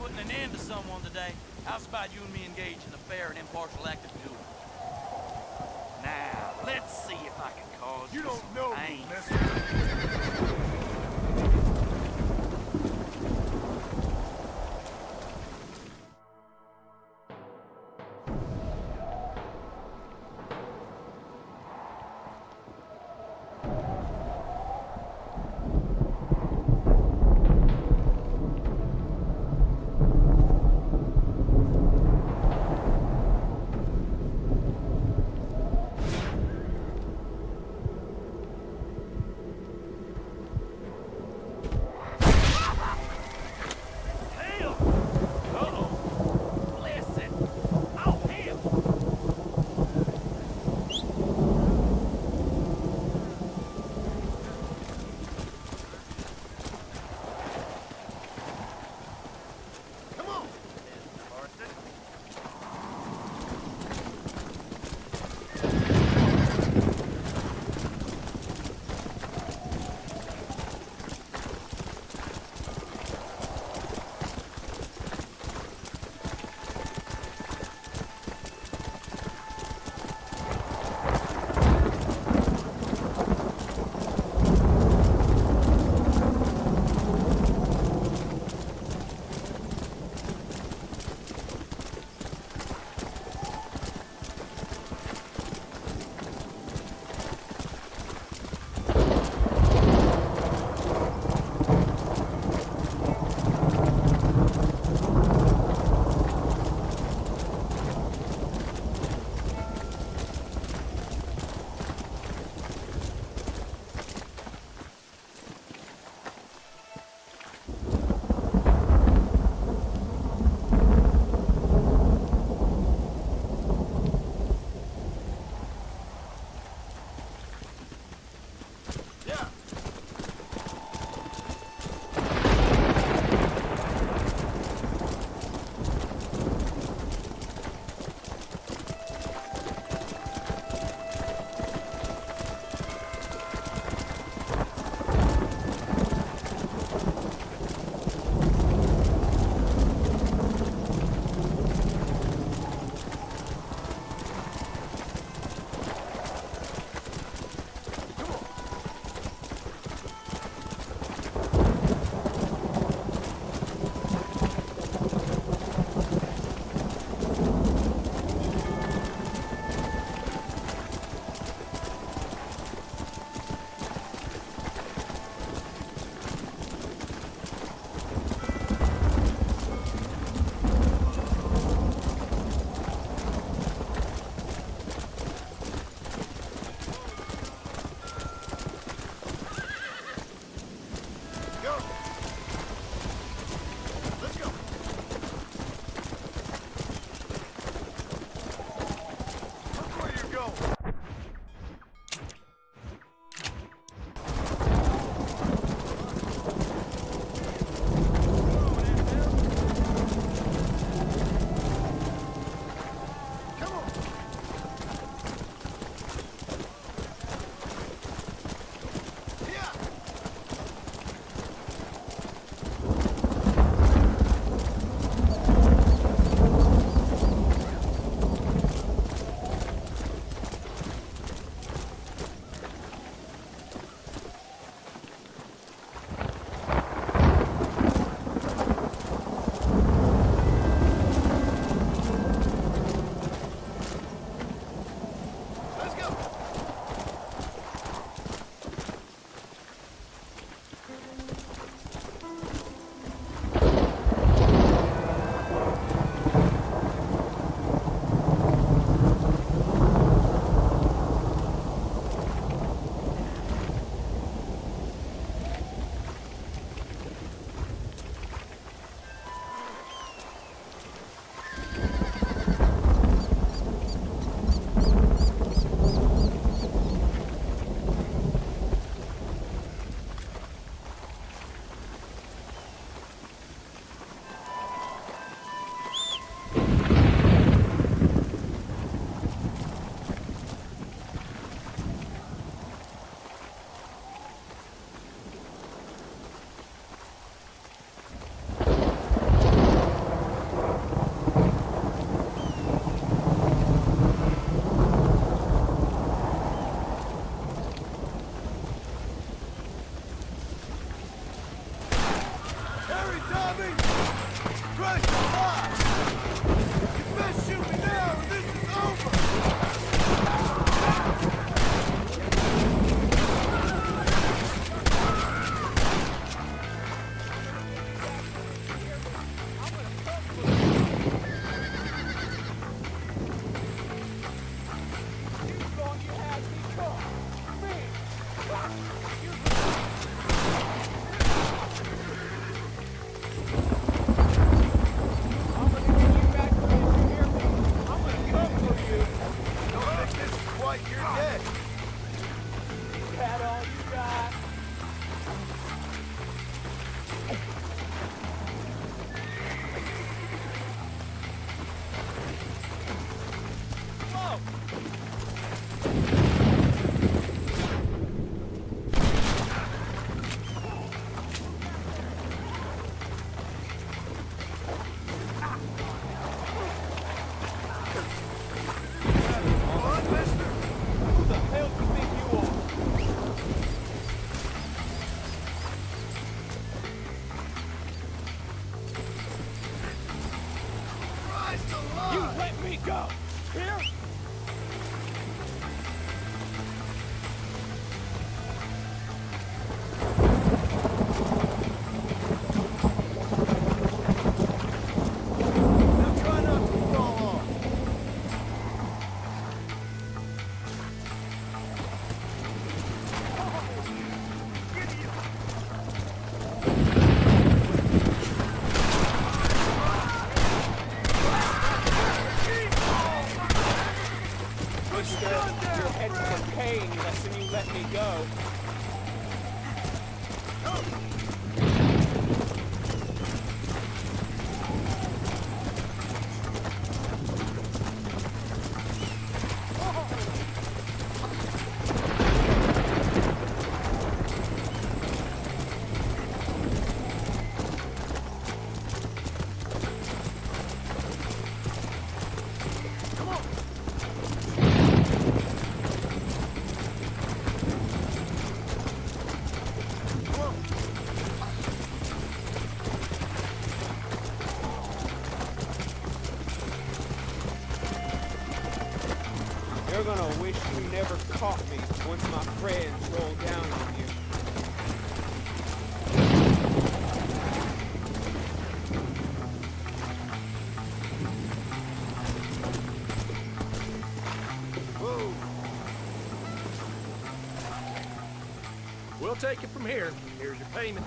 putting an end to someone today, how's about you and me engage in a fair and impartial act of duel? Now, let's see if I can cause you don't some know pain. me, mister. You're heading for pain less than you let me go. You're gonna wish you never caught me once my friends roll down on you. Whoa! We'll take it from here. Here's your payment.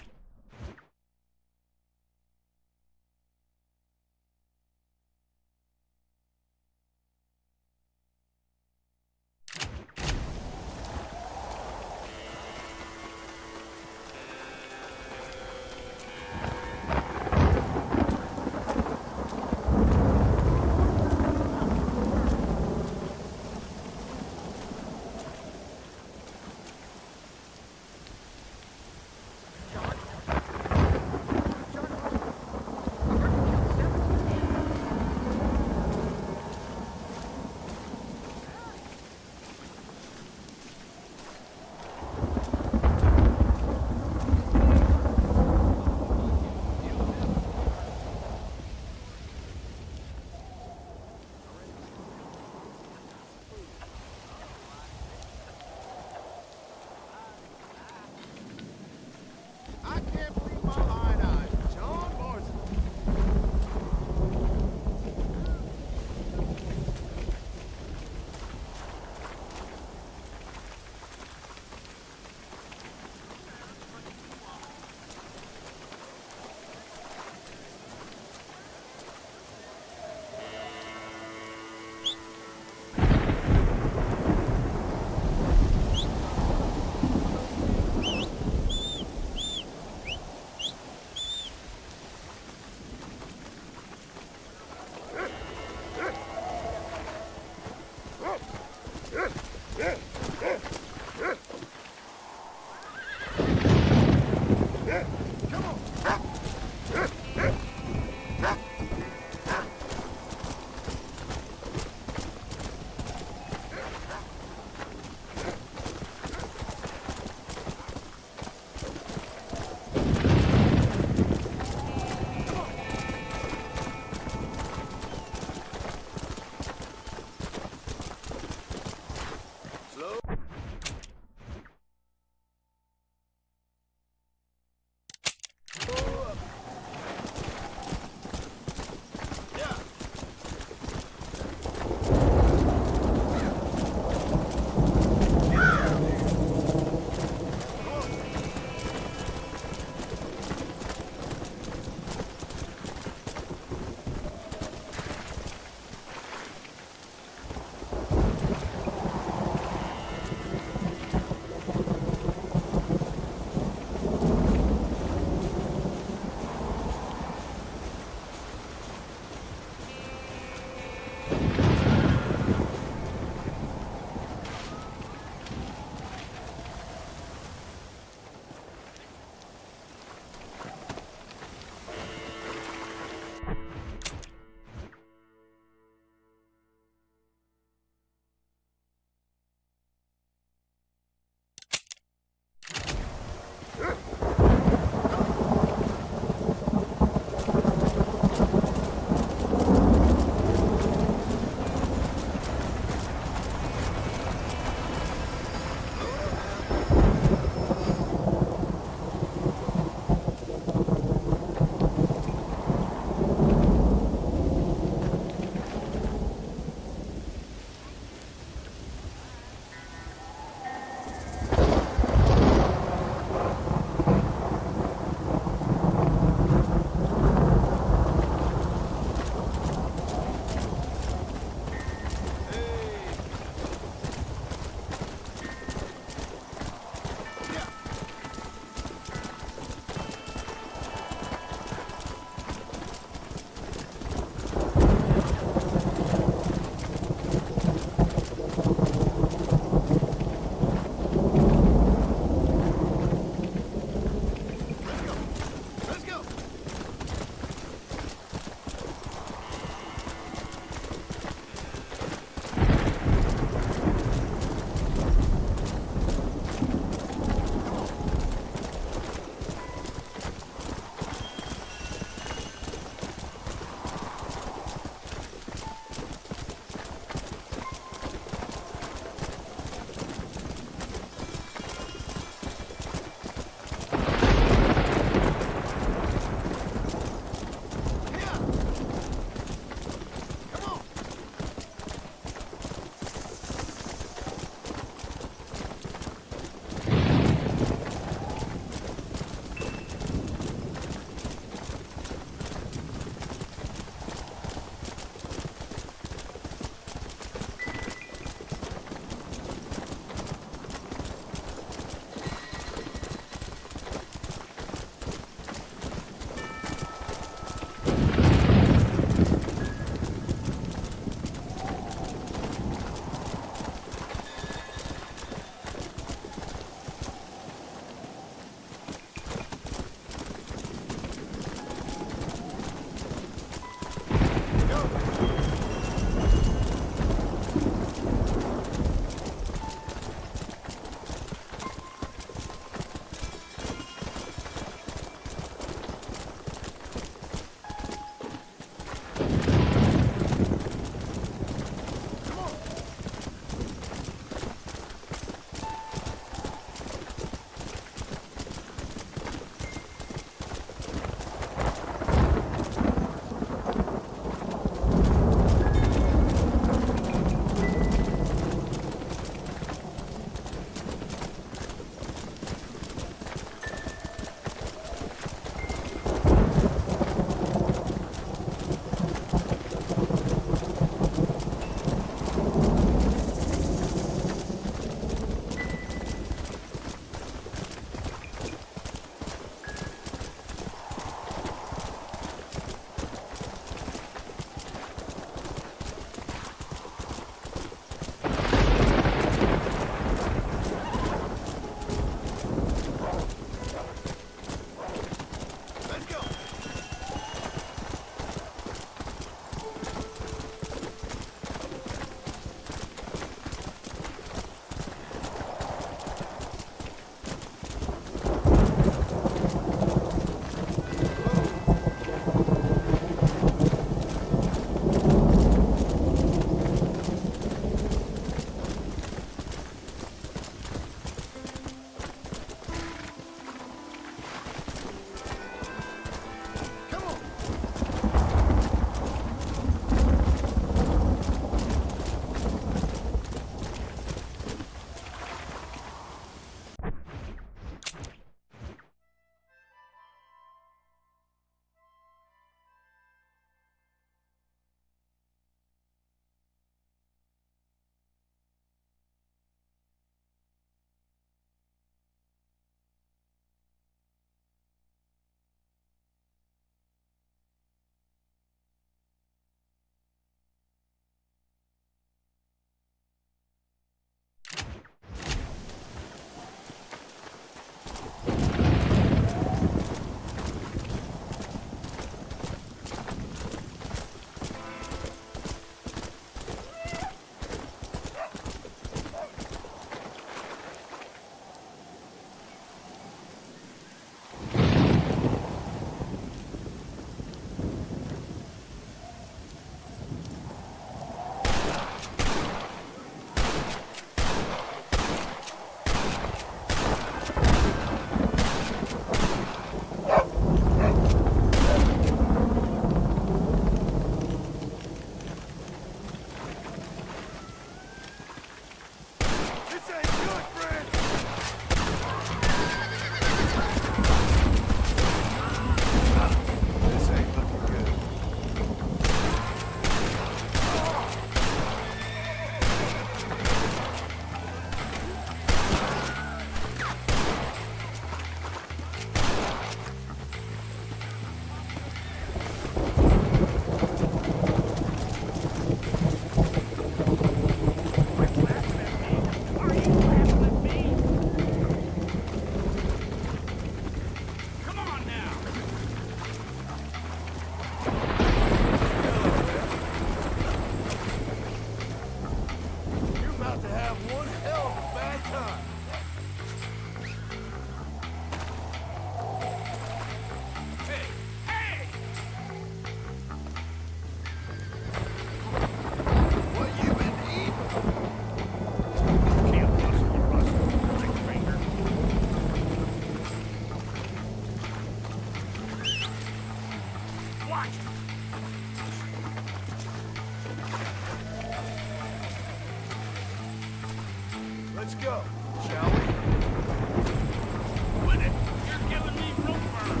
Let's go, shall we? Quit it! You're giving me rope burn!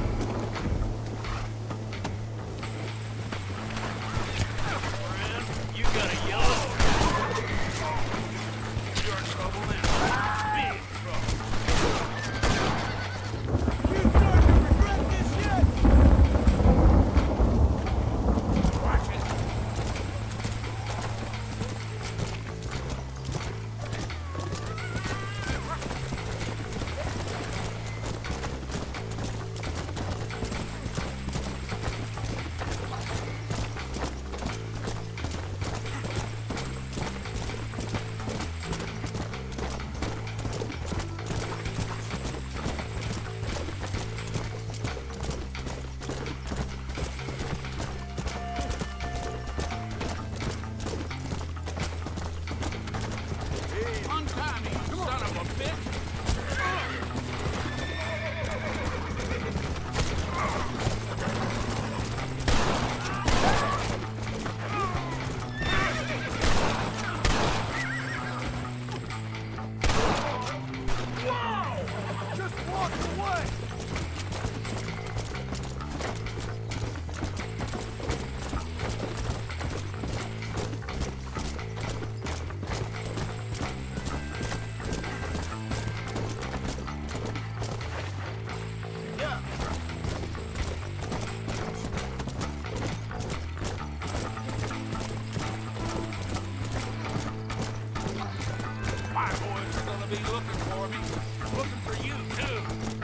Friend, you got a yellow. You're in trouble now. Big trouble. You start to regret this yet? Watch it. Untie me, you son of a bitch! Whoa! Just walked away! Yeah. My boys are gonna be looking for me. Looking for you, too.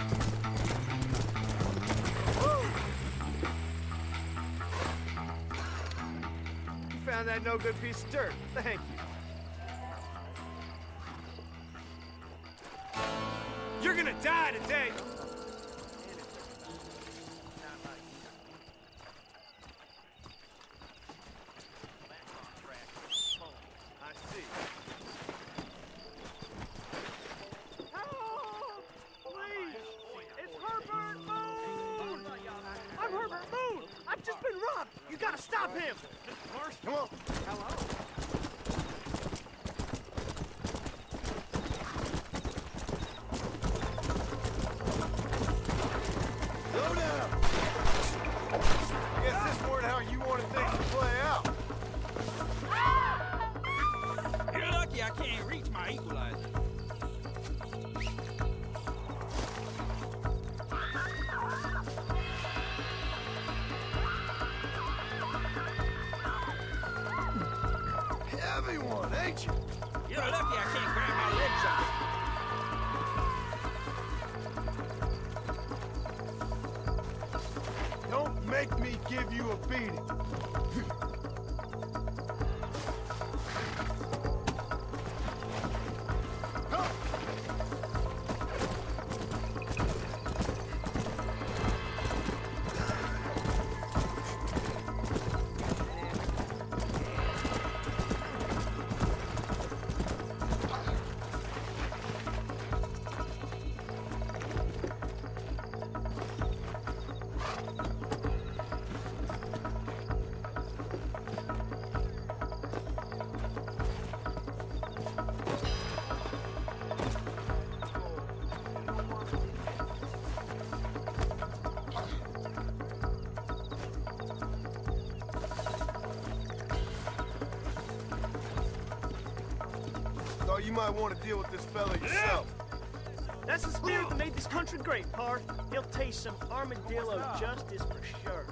You found that no good piece of dirt. Thank you. You're gonna die today. I see. Help! Please! It's Herbert Moon! I'm Herbert Moon! I've just been robbed! You gotta stop him! Come on. Hello? Slow down. Guess this weren't how you wanted things to play out. You're lucky I can't reach my equalizer. Heavy one, ain't you? You're lucky I can't grab my legs up. Don't make me give you a beating. Thought you might want to deal with this fella yourself. That's the spirit that made this country great, Par. He'll taste some armadillo justice for sure.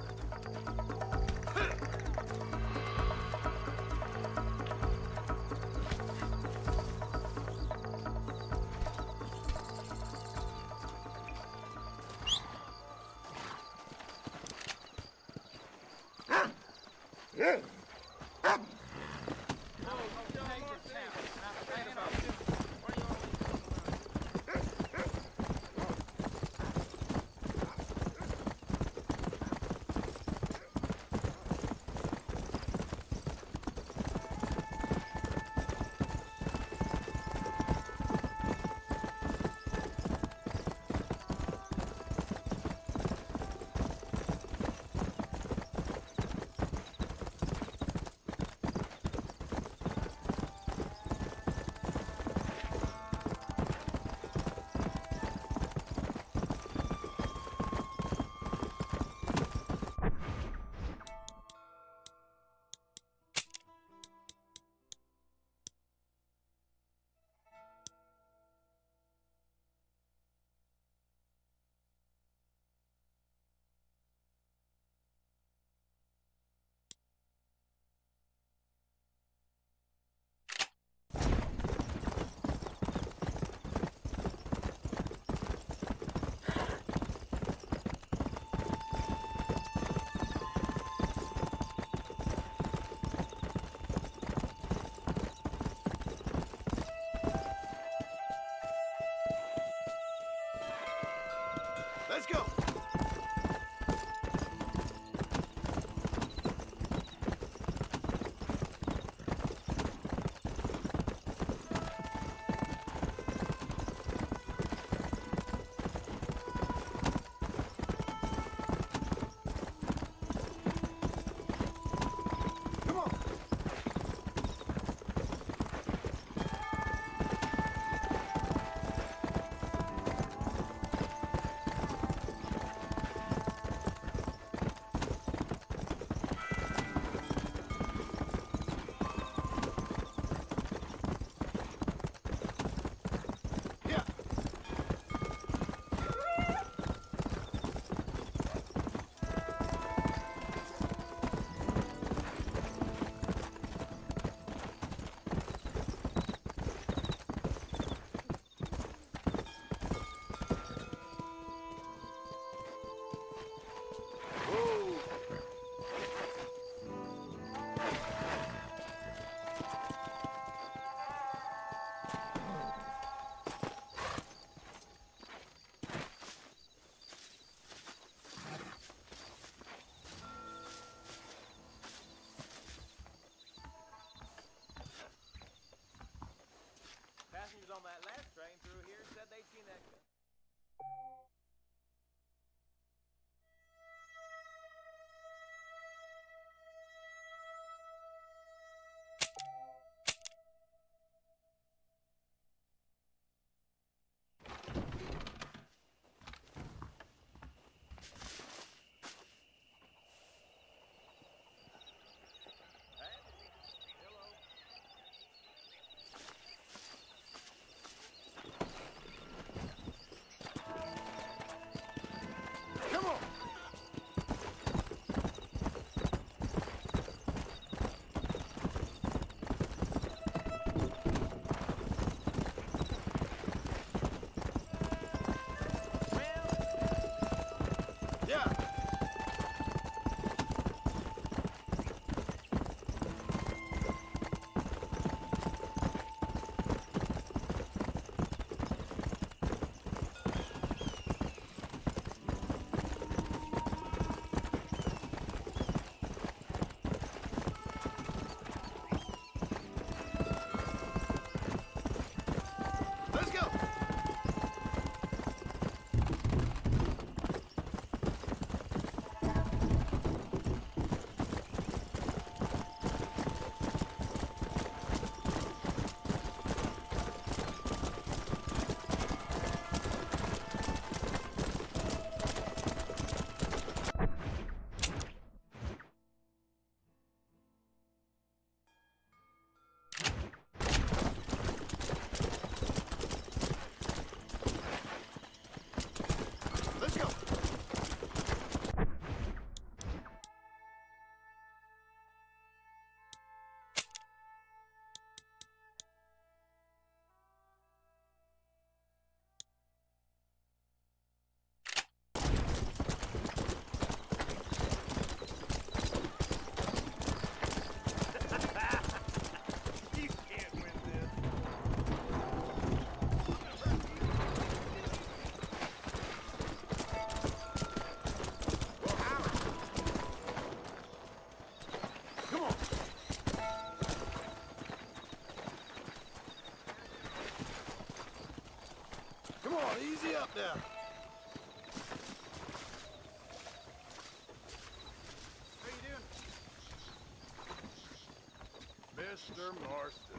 Mr. Marston.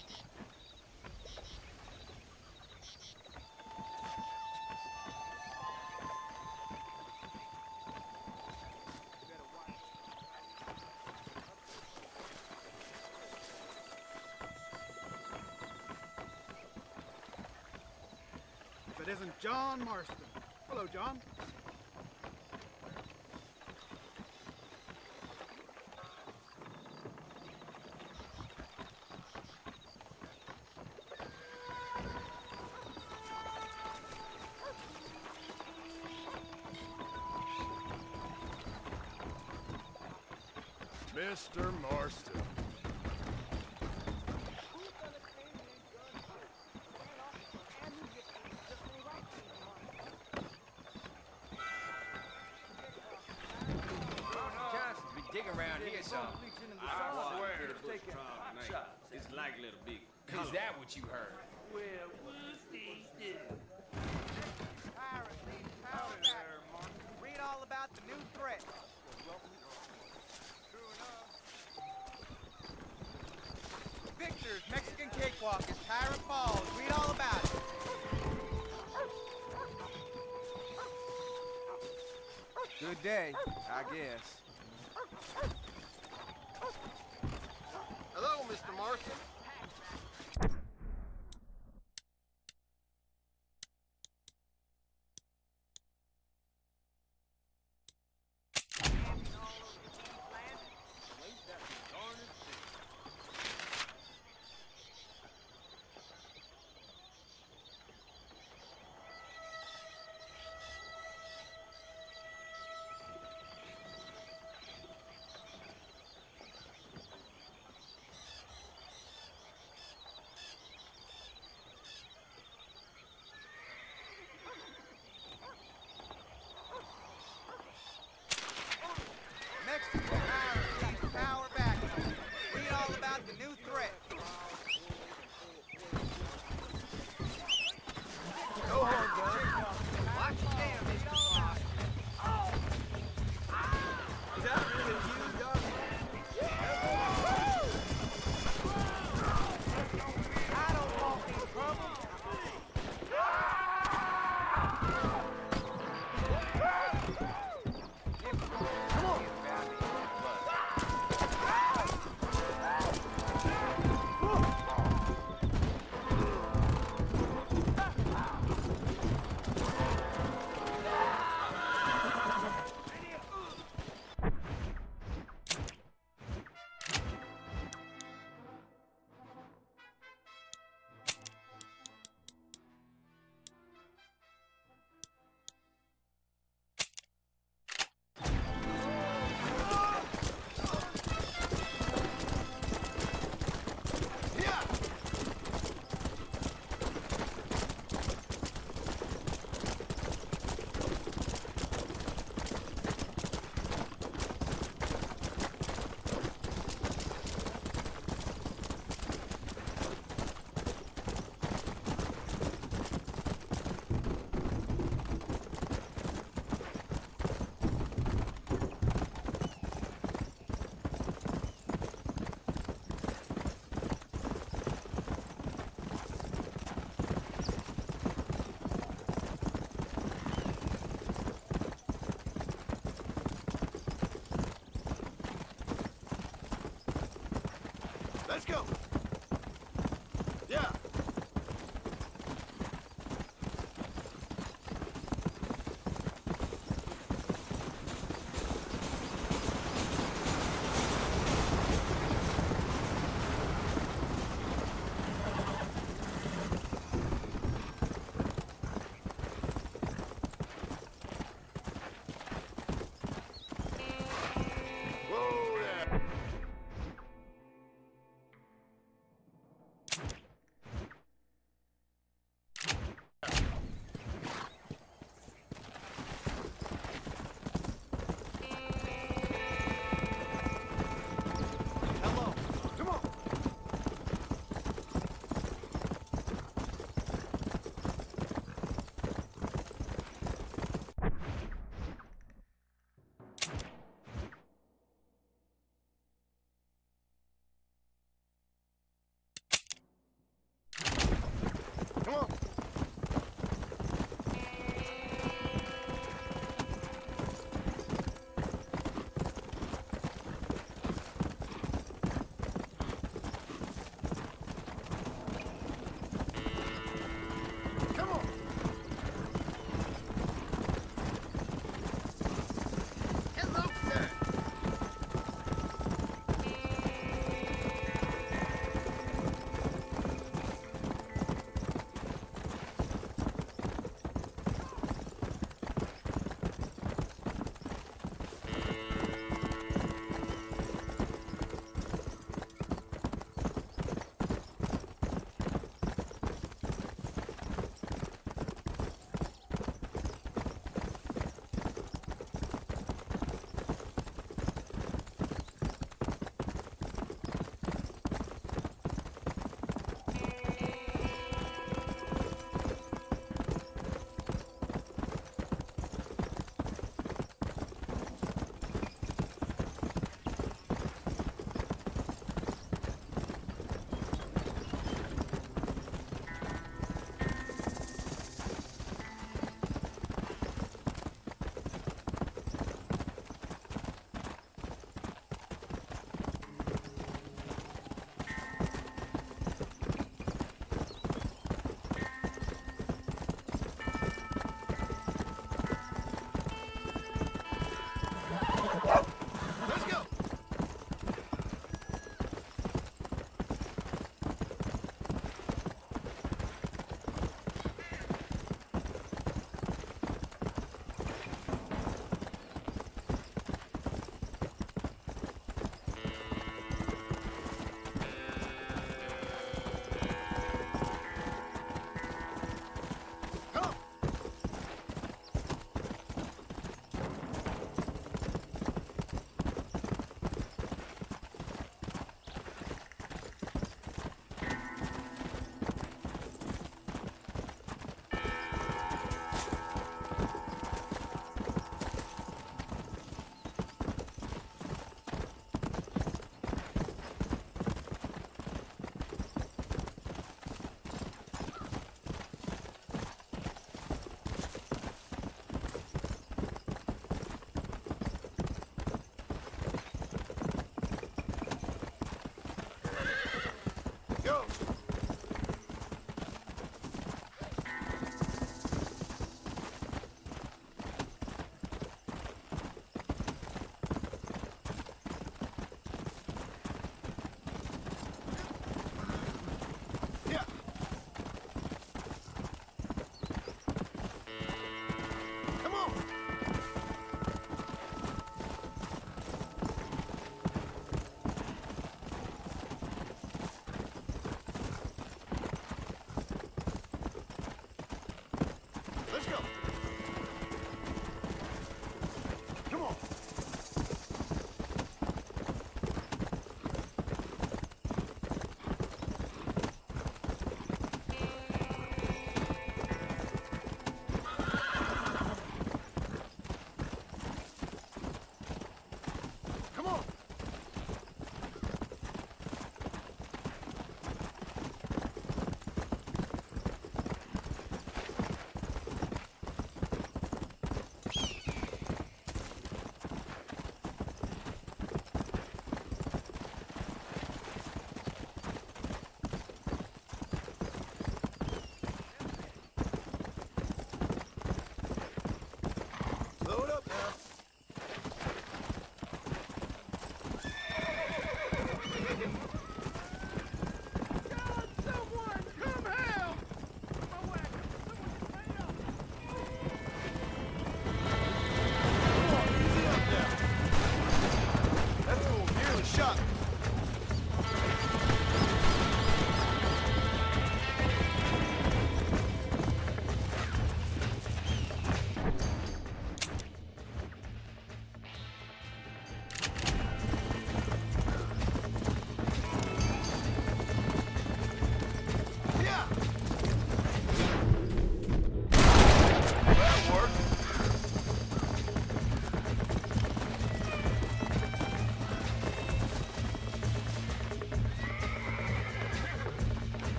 If it isn't John Marston. Hello, John. Mr. Marston. Digging around here some. I swear it was Trump name. It's likely to be. Is that what you heard? Well, what's these do? Read all about the new threat. Victor's Mexican Cakewalk is Tyrant Falls. Read all about it. Good day, I guess. Hello, Mr. Marston. Mexican Tyrant needs power back. Read all about the new threat. Go on, Gun. Watch your damage. Is that really you, John? I don't want any trouble. Let's go. Yeah. Whoa there.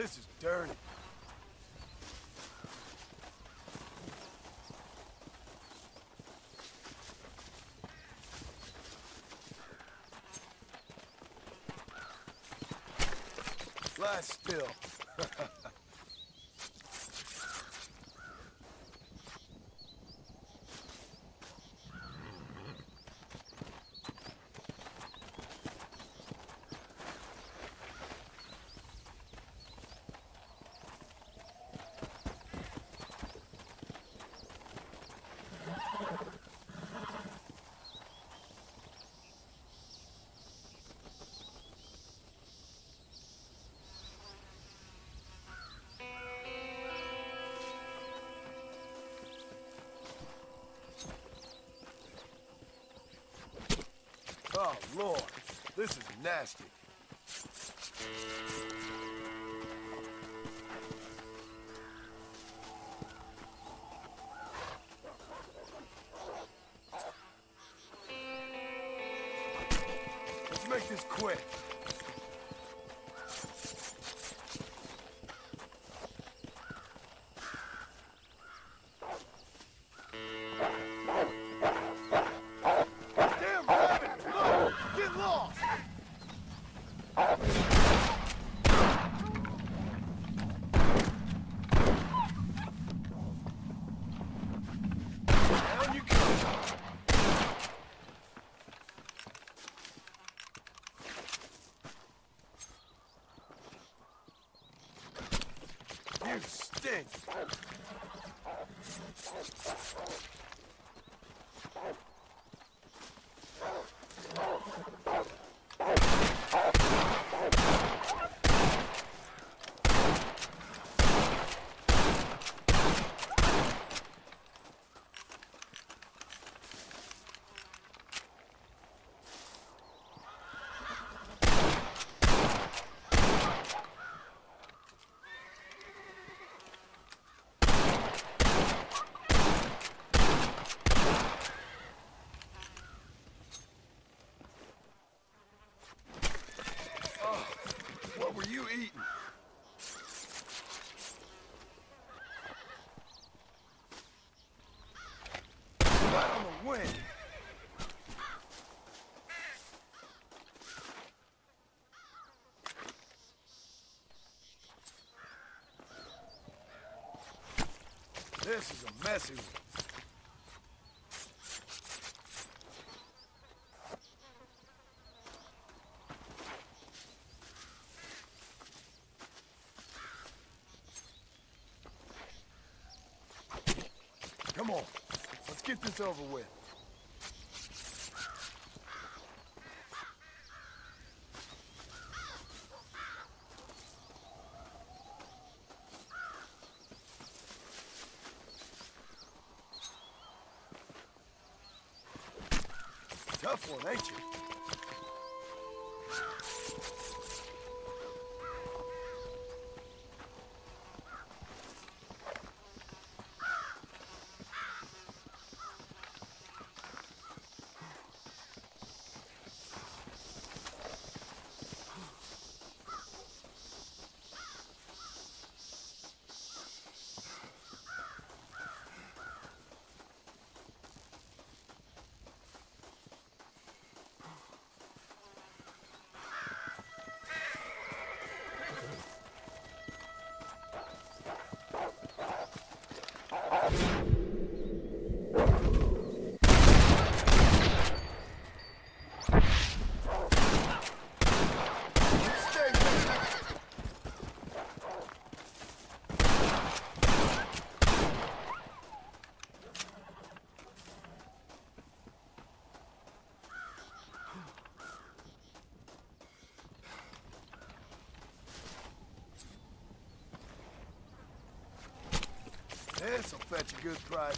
This is dirty. Lie still. Oh, Lord, this is nasty. Let's make this quick. You stink! What were you eating? Right on the wind. This is a messy one. Come on, let's get this over with. Tough one, ain't you? This'll fetch a good price.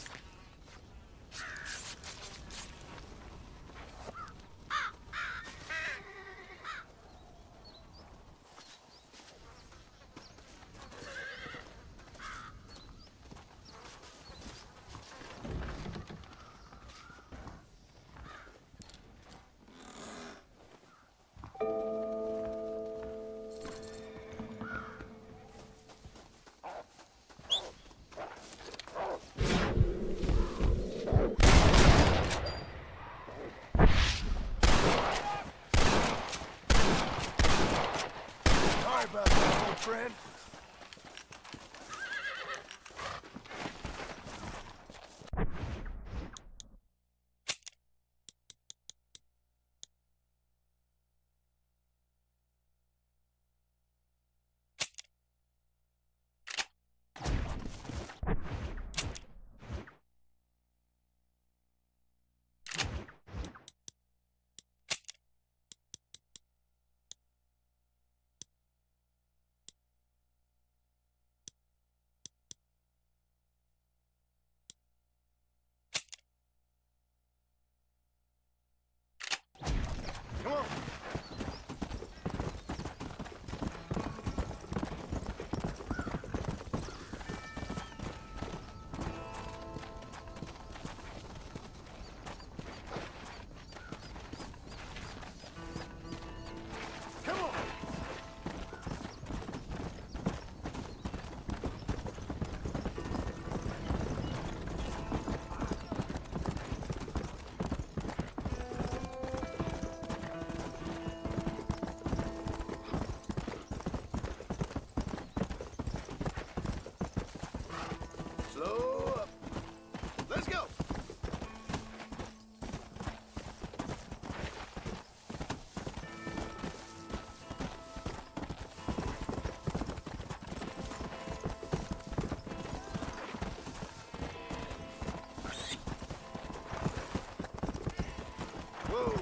Whoa!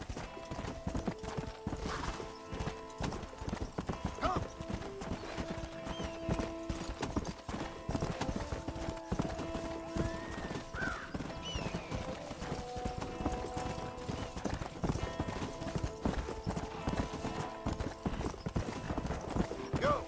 Come! Go!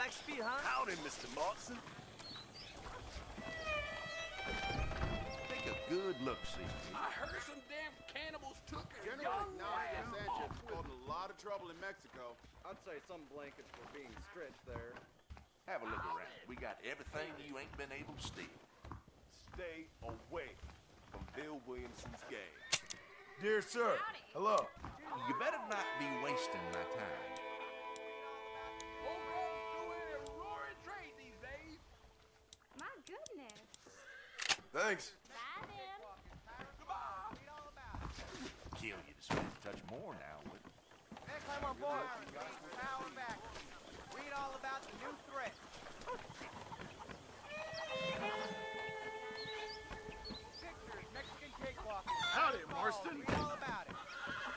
like speed, huh? Howdy, Mr. Martin. Take a good look-see. I heard some damn cannibals took a General young Ignacio man Sanchez off with caused a lot of trouble in Mexico. I'd say some blankets were being stretched there. Have a look around. We got everything you ain't been able to steal. Stay away from Bill Williamson's gang. Dear sir, hello. You better not be wasting my time. Homegrown's doing a roaring trade these days. My goodness. Thanks. Bye then. Kill you to spend a touch more now, would it? Hey, climb on board. Power back. Read all about the new threat. Pictures, Mexican cakewalkers. Howdy, Falls, Marston. Read all about it.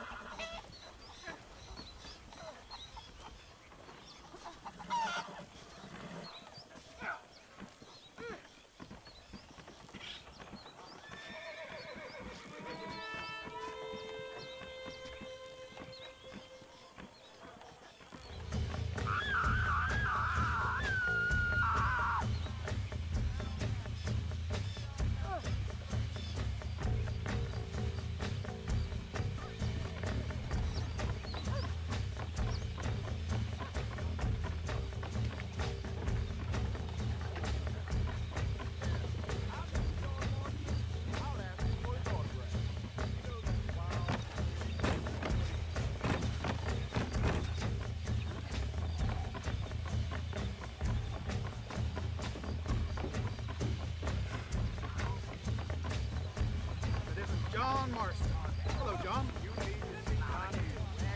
That isn't John Marston. Hello, John. You need to see my new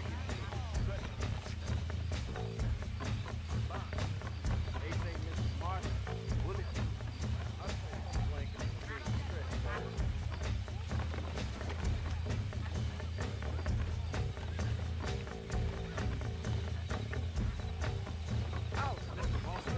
They say Mrs. Martin, will it? I'd say some blankets were being stretched there. house, Mr. Marston.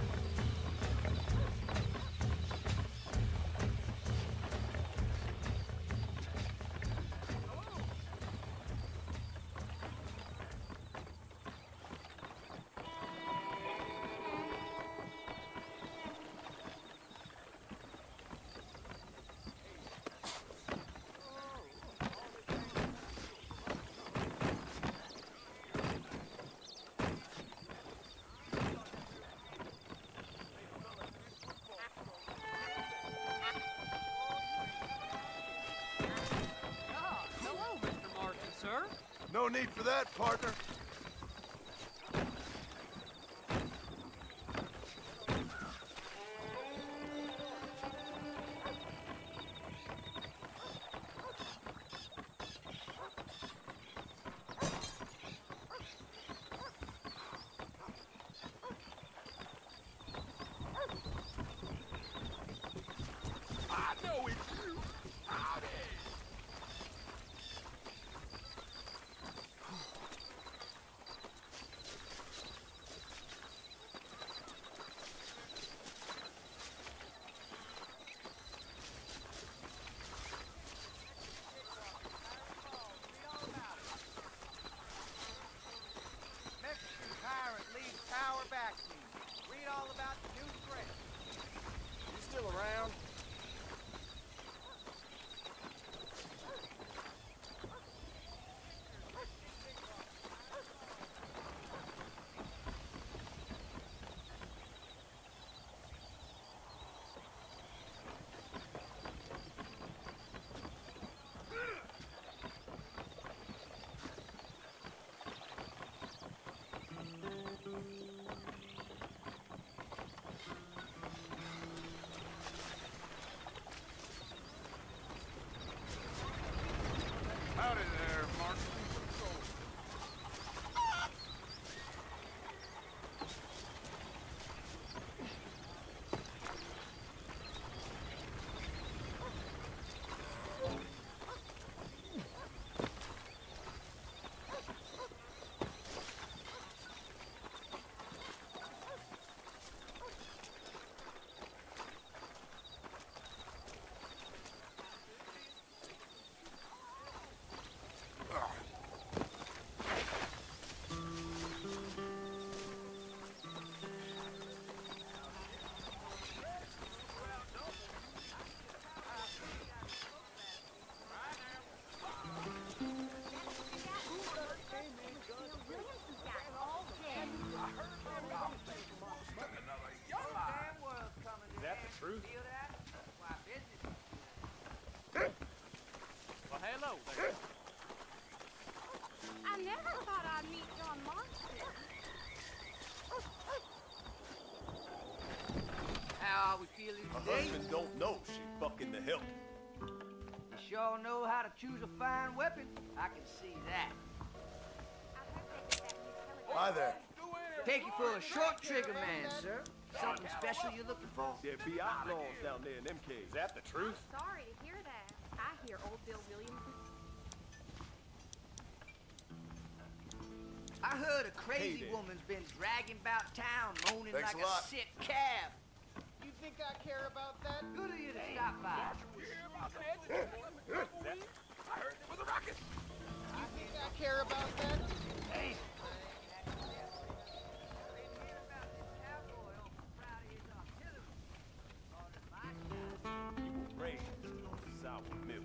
Hello, Mr. Martin, sir. No need for that, partner. I know it's you. Howdy. I never thought I'd meet John Marston. How are we feeling Her today? husband don't know she fucking the help. You sure know how to choose a fine weapon. I can see that. Hi there. Take you for a short trigger man, sir. Something special you're looking for? There be outlaws down there in them caves. Is that the truth? Sorry to hear that. I hear old Bill Williamson. I heard a crazy Hey there. woman's been dragging about town, moaning Thanks like a lot. sick calf. You think I care about that? Good of you to stop by. I heard there was a rocket. You think I care about that? Hey, You were raised on sour milk.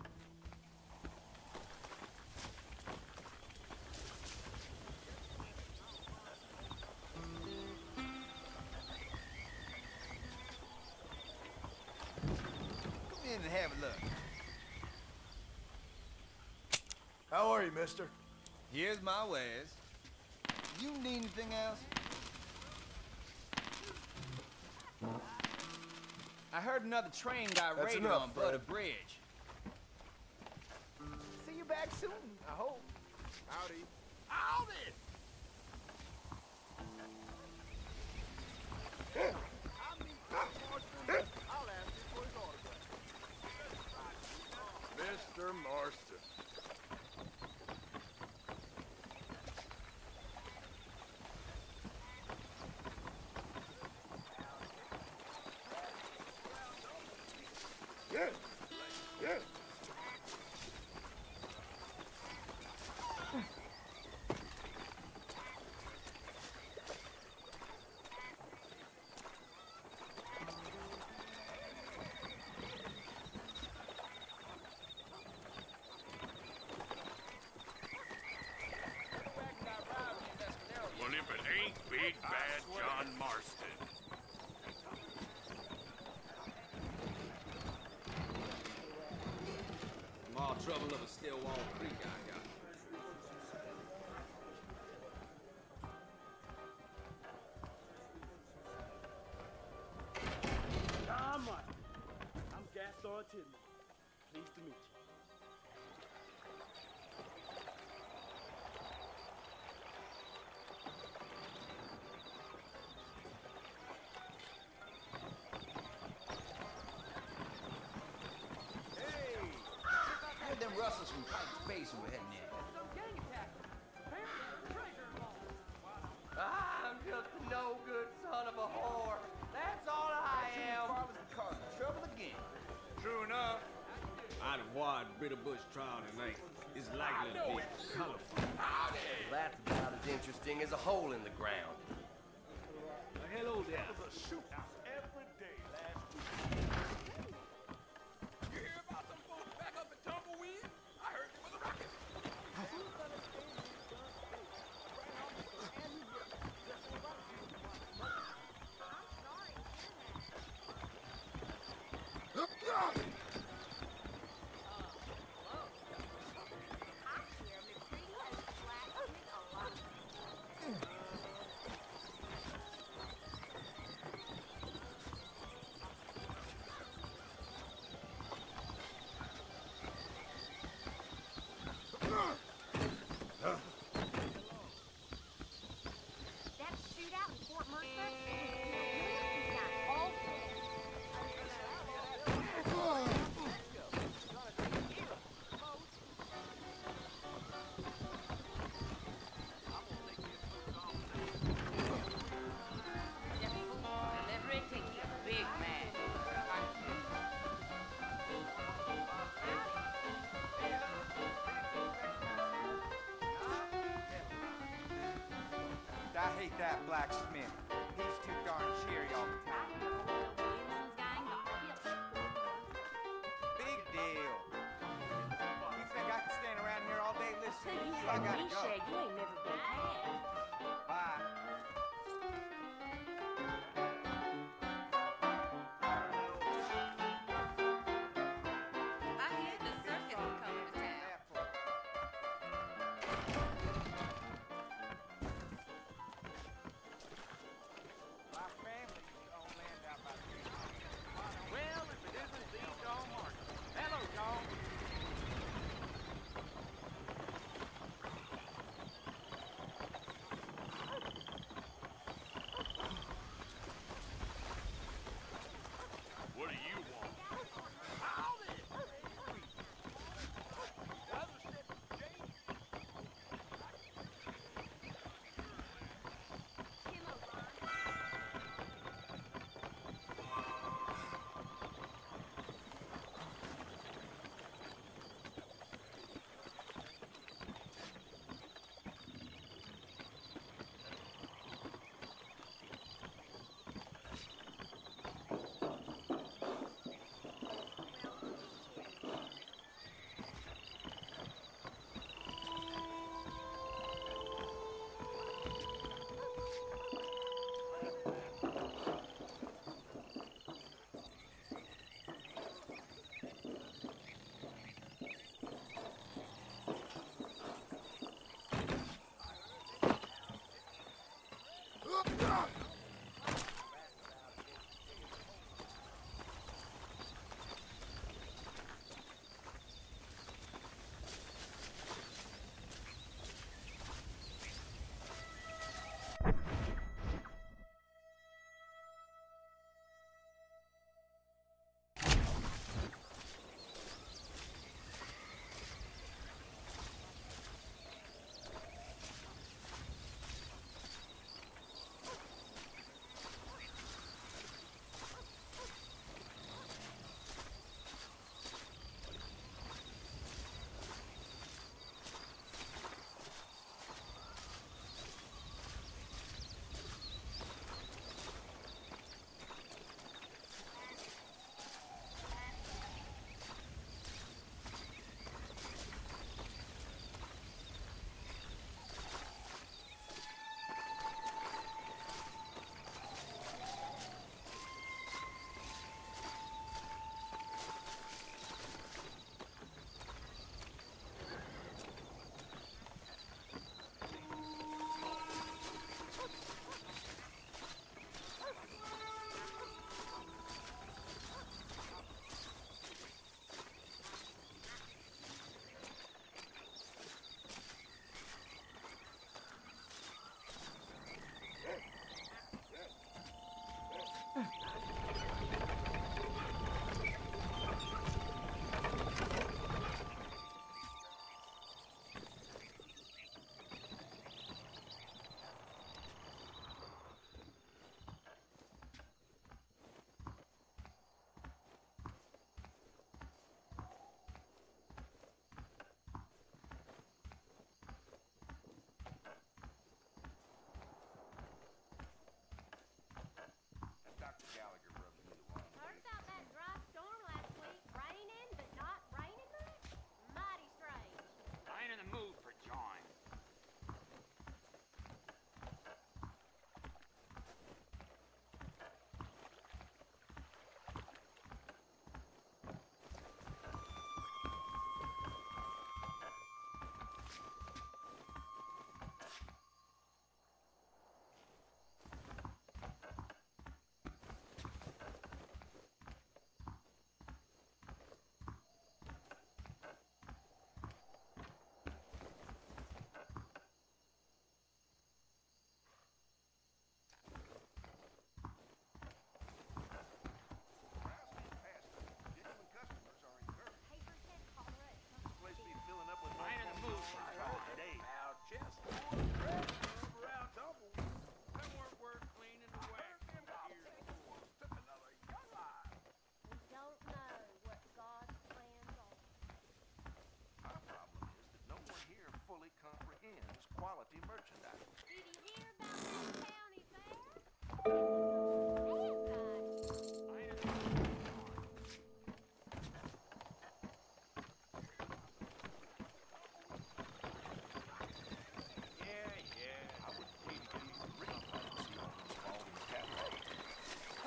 Come in and have a look. How are you, mister? Here's my wares. You need anything else? I heard another train got That's raided enough, on Butter Fred. Bridge. See you back soon, I hope. Howdy. howdy. I'll ask him for his autograph. Mr. Marston. Well, if it ain't Big Bad John Marston. More trouble of a Stillwell Creek I got. John Marston. I'm Gaston Tidman. Pleased to meet you. I heard them rustlers from Pike's Basin were heading in. I'm just a no-good son of a whore. That's all I am. Causing trouble again. True enough. I'd Bitterbush trial tonight. It's likely to be colorful. That's about as interesting as a hole in the ground. Hello there. There was a shootout every day last week. You hear about some folks back up in Tumbleweed? I heard there was a rocket. That shootout in Fort Mercer? Got awful. Delivery ticket, big man. I hate that blacksmith. He's too darn cheery all the time. Williamson's gang got killed. Big deal. You think I can stand around here all day listening to you? I gotta go. You ain't never been had. Bye. I hear the circus is coming to town.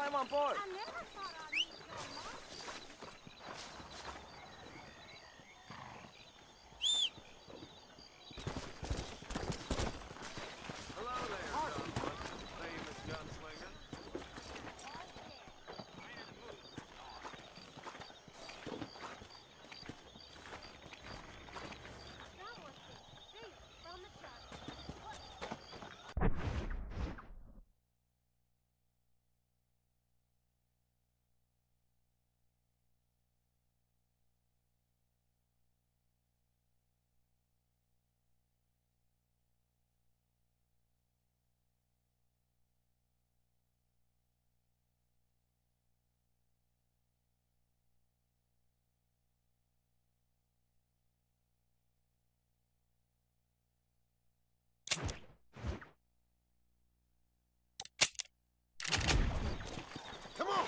I'm on board. I never thought I'd meet John Marston. Hello there, John Marston, famous gunslinger. That was the thief from the church. Come on!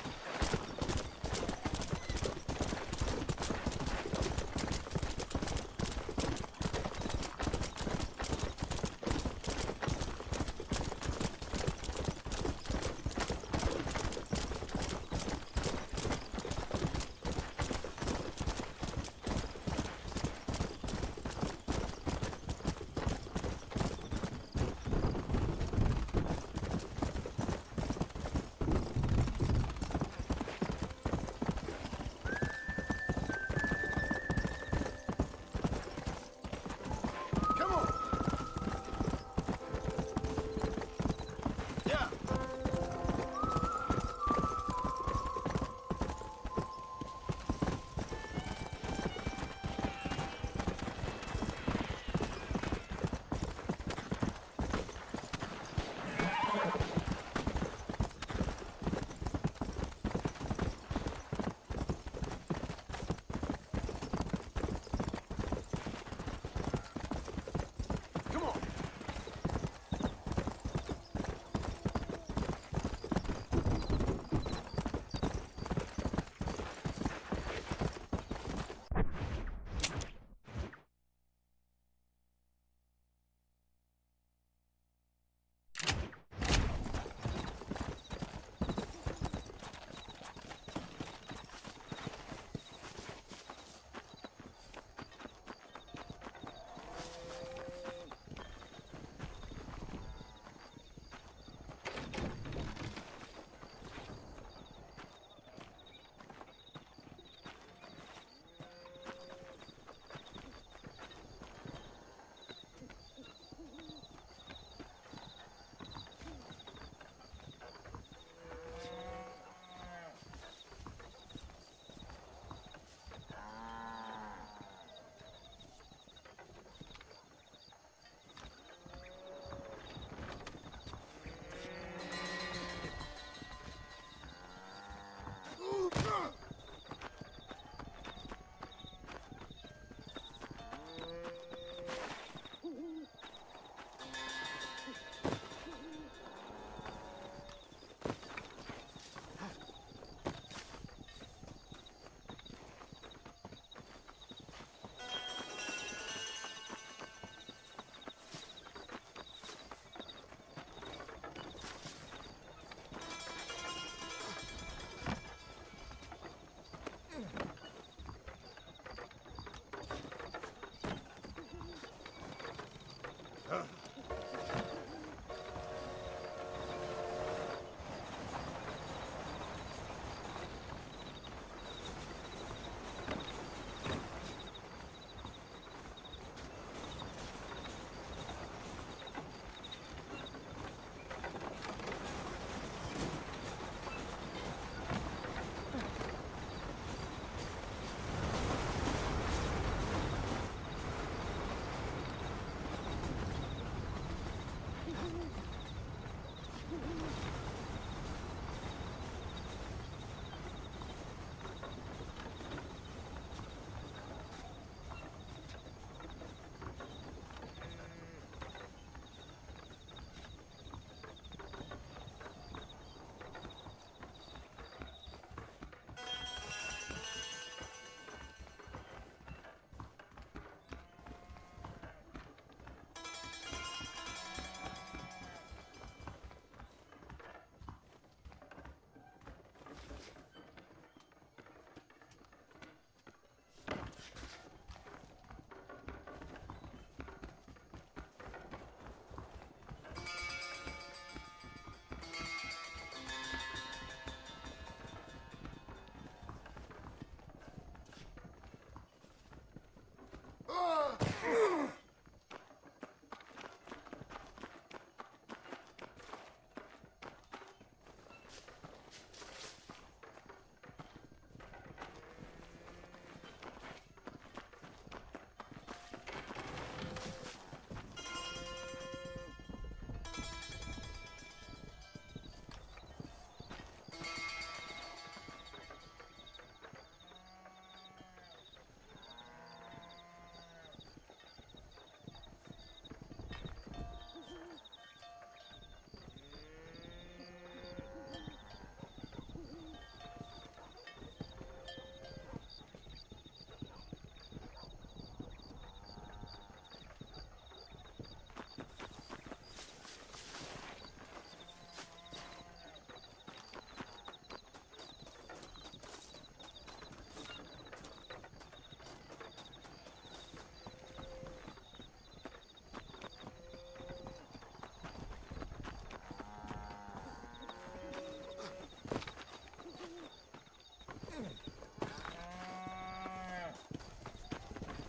Come on! Yeah! Come on!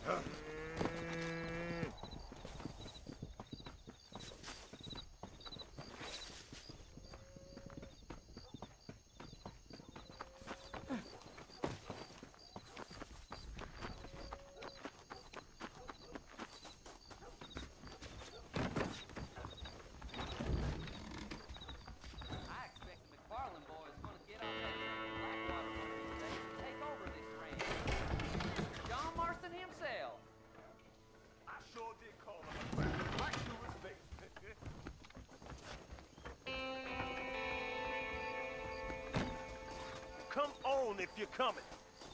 Come on if you're coming.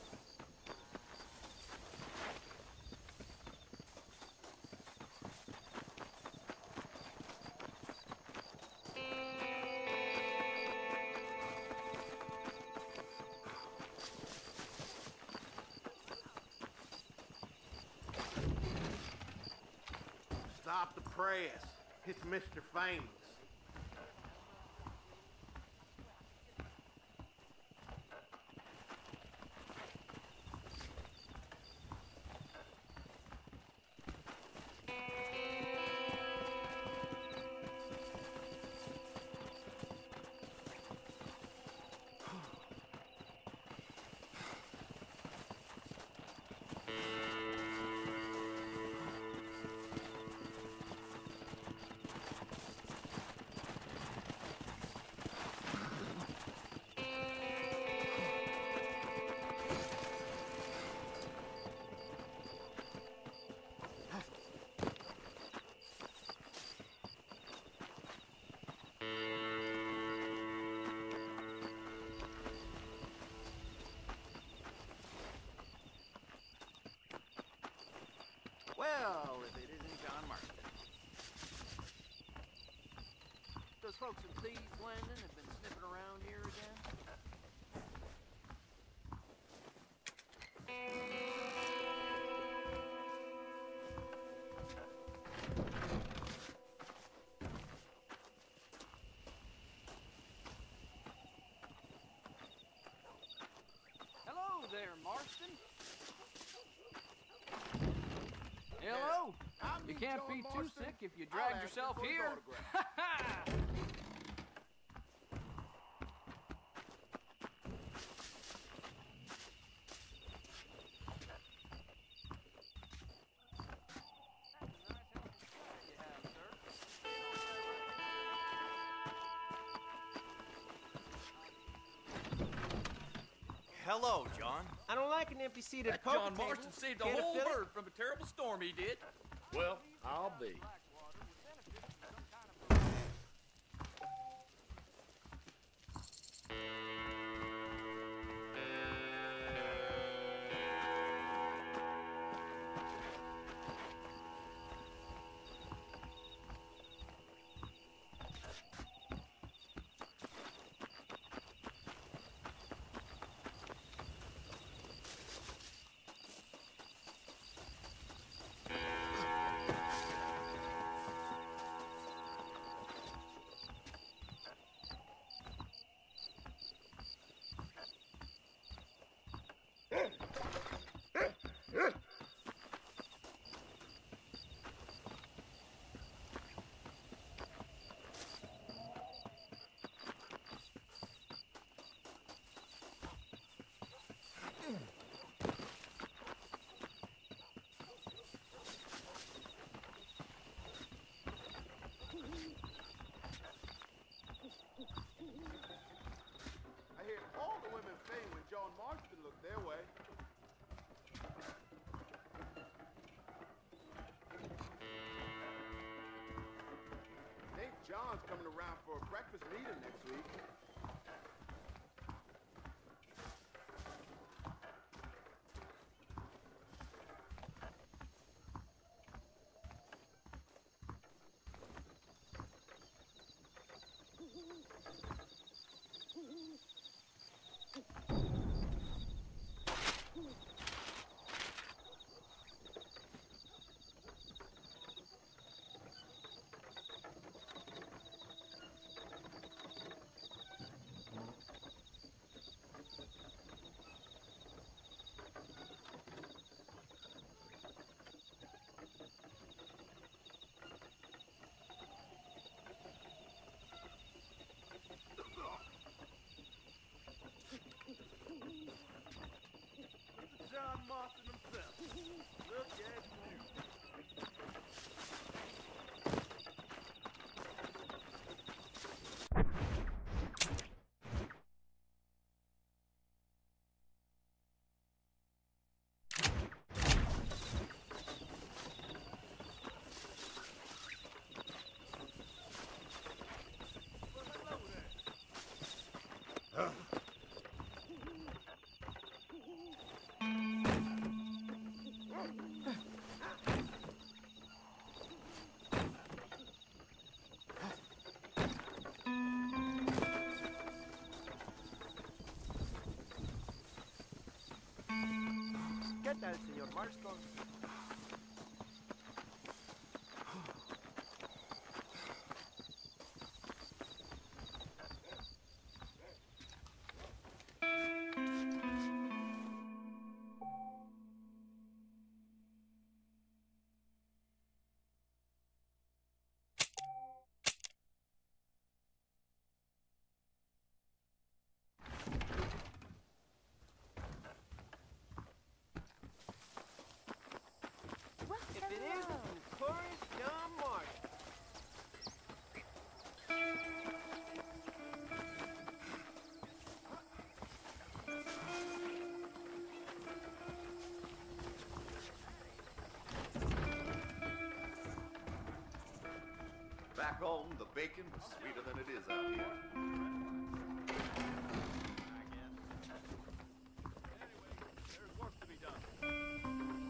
Stop the press. It's Mr. Famous. Well, if it isn't John Marston. Those folks in Thieves Landing have been sniffing around here again. Hello there, Marston. Hello. You can't be too sick if you drag yourself here. Hello, John. I don't like an empty seat at a poker John table. Marston saved a Can't whole fill it? herd from a terrible storm, he did. Well, I'll be. I hear all the women faint when John Marston looked their way. I think John's coming around for a breakfast meeting next week. ¿Qué tal, señor Marston? If it isn't Tourist John Marston. Back home, the bacon was sweeter than it is out here. There's work to be done.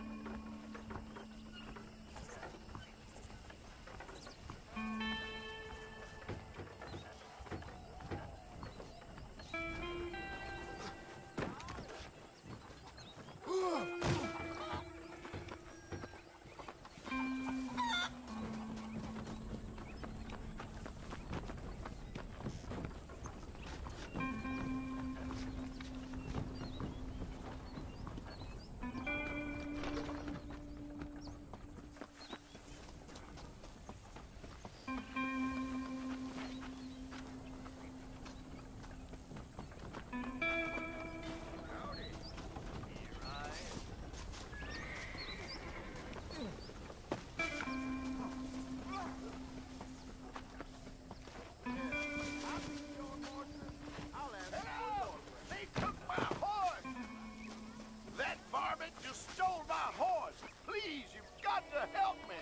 They took my horse! That varmint just stole my horse! Please, you've got to help me!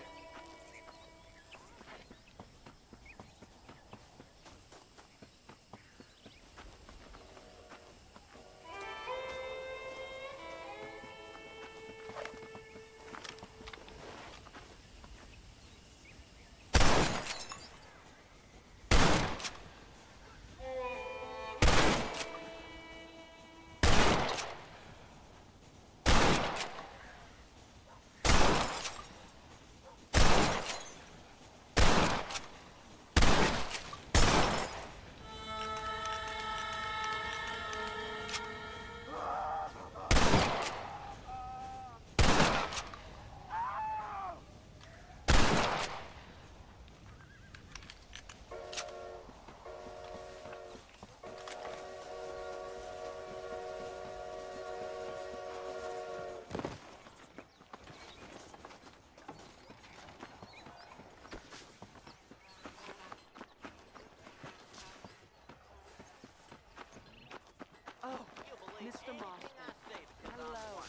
Oh, Mr. Marston. Hello.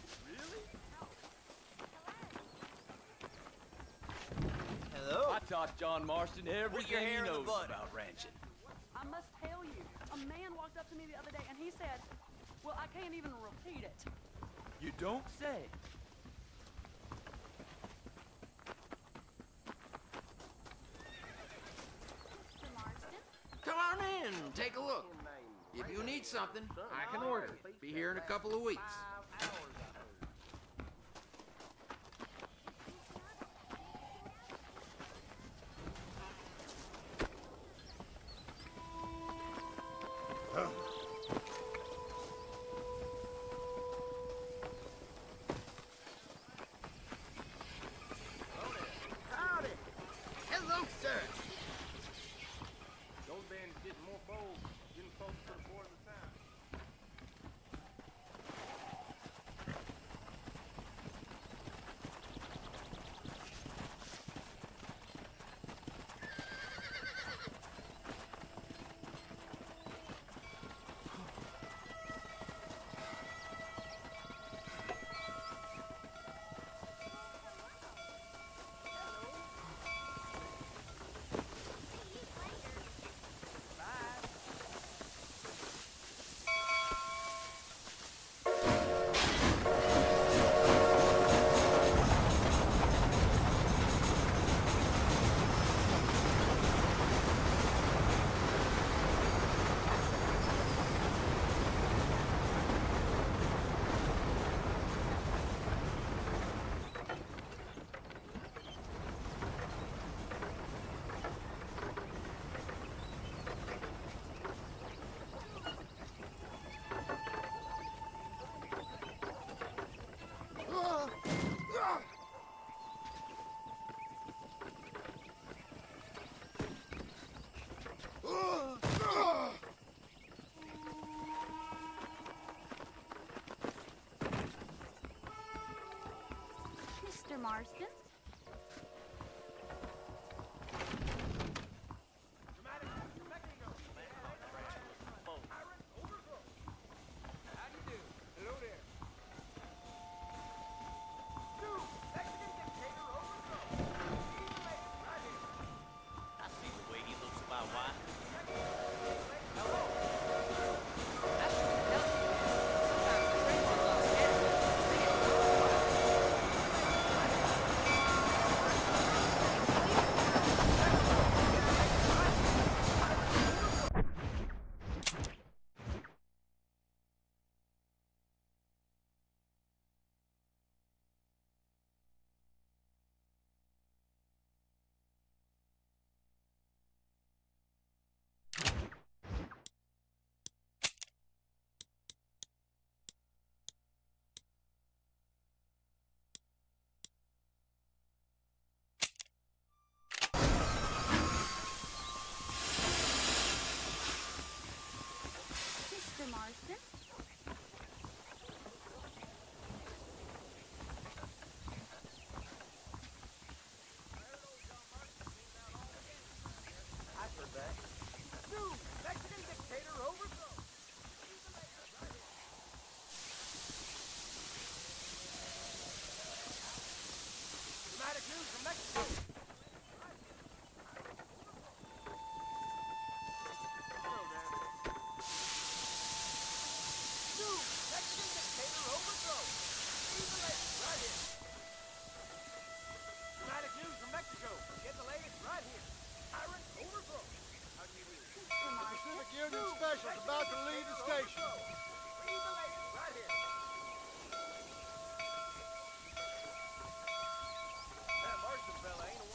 Hello. I taught John Marston everything he knows about ranching. I must tell you, a man walked up to me the other day and he said, well, I can't even repeat it. You don't say. Mr. Marston? Come on in, take a look. If you need something, I can order. Be here in a couple of weeks. Howdy. Hello, sir. Those bandits getting more bold, getting closer to the border of the town. Marston. I see the way he looks about why. Mr. Marston. I've heard that. New Mexican dictator overthrown. Dramatic news from Mexico. New Mexican dictator overthrown. Read the latest right here. Dramatic news from Mexico. Get the latest right here. Tyrant overthrown. How do you do? Pacific Union Special is about to leave the station. Read the latest right here. That Marston fella ain't a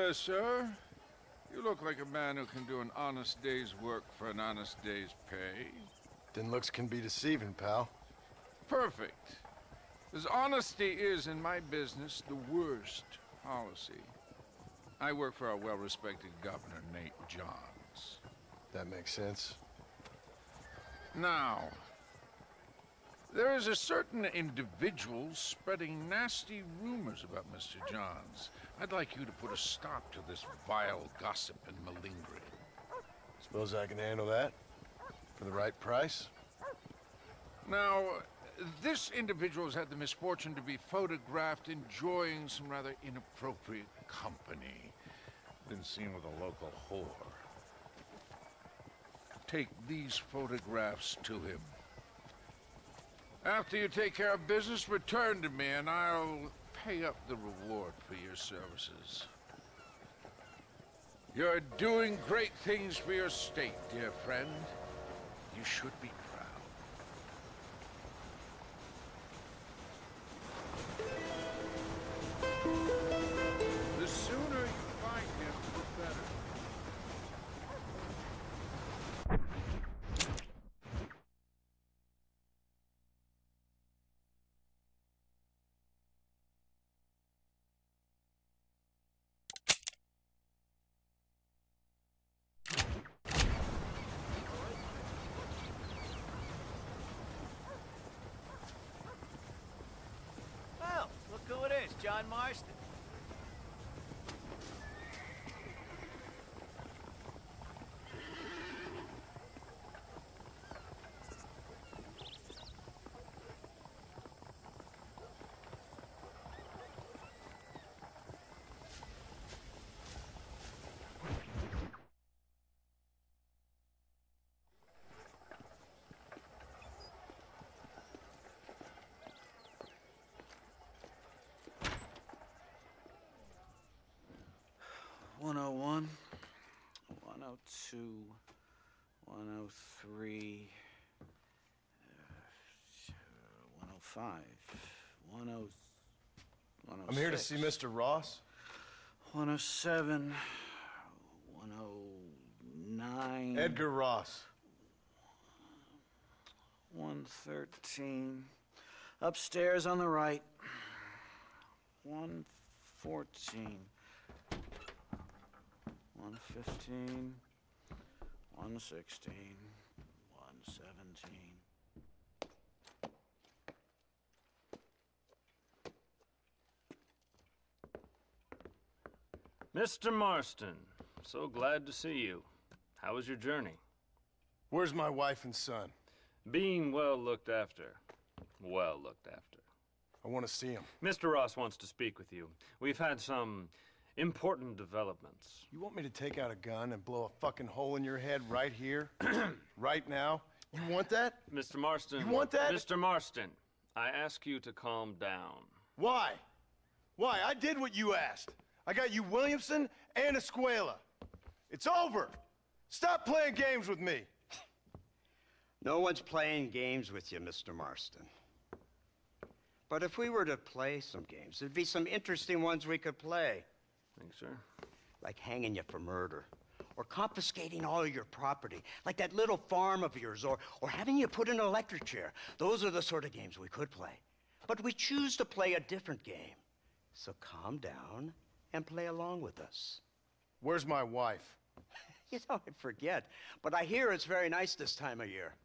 Yes, sir. You look like a man who can do an honest day's work for an honest day's pay. Then looks can be deceiving, pal. Perfect. As honesty is in my business the worst policy. I work for our well-respected Governor, Nate Johns. That makes sense. Now, there is a certain individual spreading nasty rumors about Mr. Johns. I'd like you to put a stop to this vile gossip and malingering. Suppose I can handle that? For the right price? Now, this individual has had the misfortune to be photographed enjoying some rather inappropriate company. Been seen with a local whore. Take these photographs to him. After you take care of business, return to me and I'll pay up the reward for your services. You're doing great things for your state, dear friend. You should be proud. The sooner you find him, the better. Well, look who it is, John Marston. One 101, 102, 103, 105, 106. I'm here to see Mr. Ross. 107, 109. Edgar Ross. 113. Upstairs on the right. 114. 115, 116, 117. Mr. Marston, so glad to see you. How was your journey? Where's my wife and son? Being well looked after. Well looked after. I want to see him. Mr. Ross wants to speak with you. We've had some important developments. You want me to take out a gun and blow a fucking hole in your head right here? Right now? You want that? Mr. Marston. You want that? Mr. Marston, I ask you to calm down. Why? Why? I did what you asked. I got you Williamson and Escuela. It's over. Stop playing games with me. No one's playing games with you, Mr. Marston. But if we were to play some games, there'd be some interesting ones we could play. Thanks, sir. Like hanging you for murder, or confiscating all your property, like that little farm of yours, or having you put in an electric chair. Those are the sort of games we could play. But we choose to play a different game. So calm down and play along with us. Where's my wife? You know, I forget, but I hear it's very nice this time of year.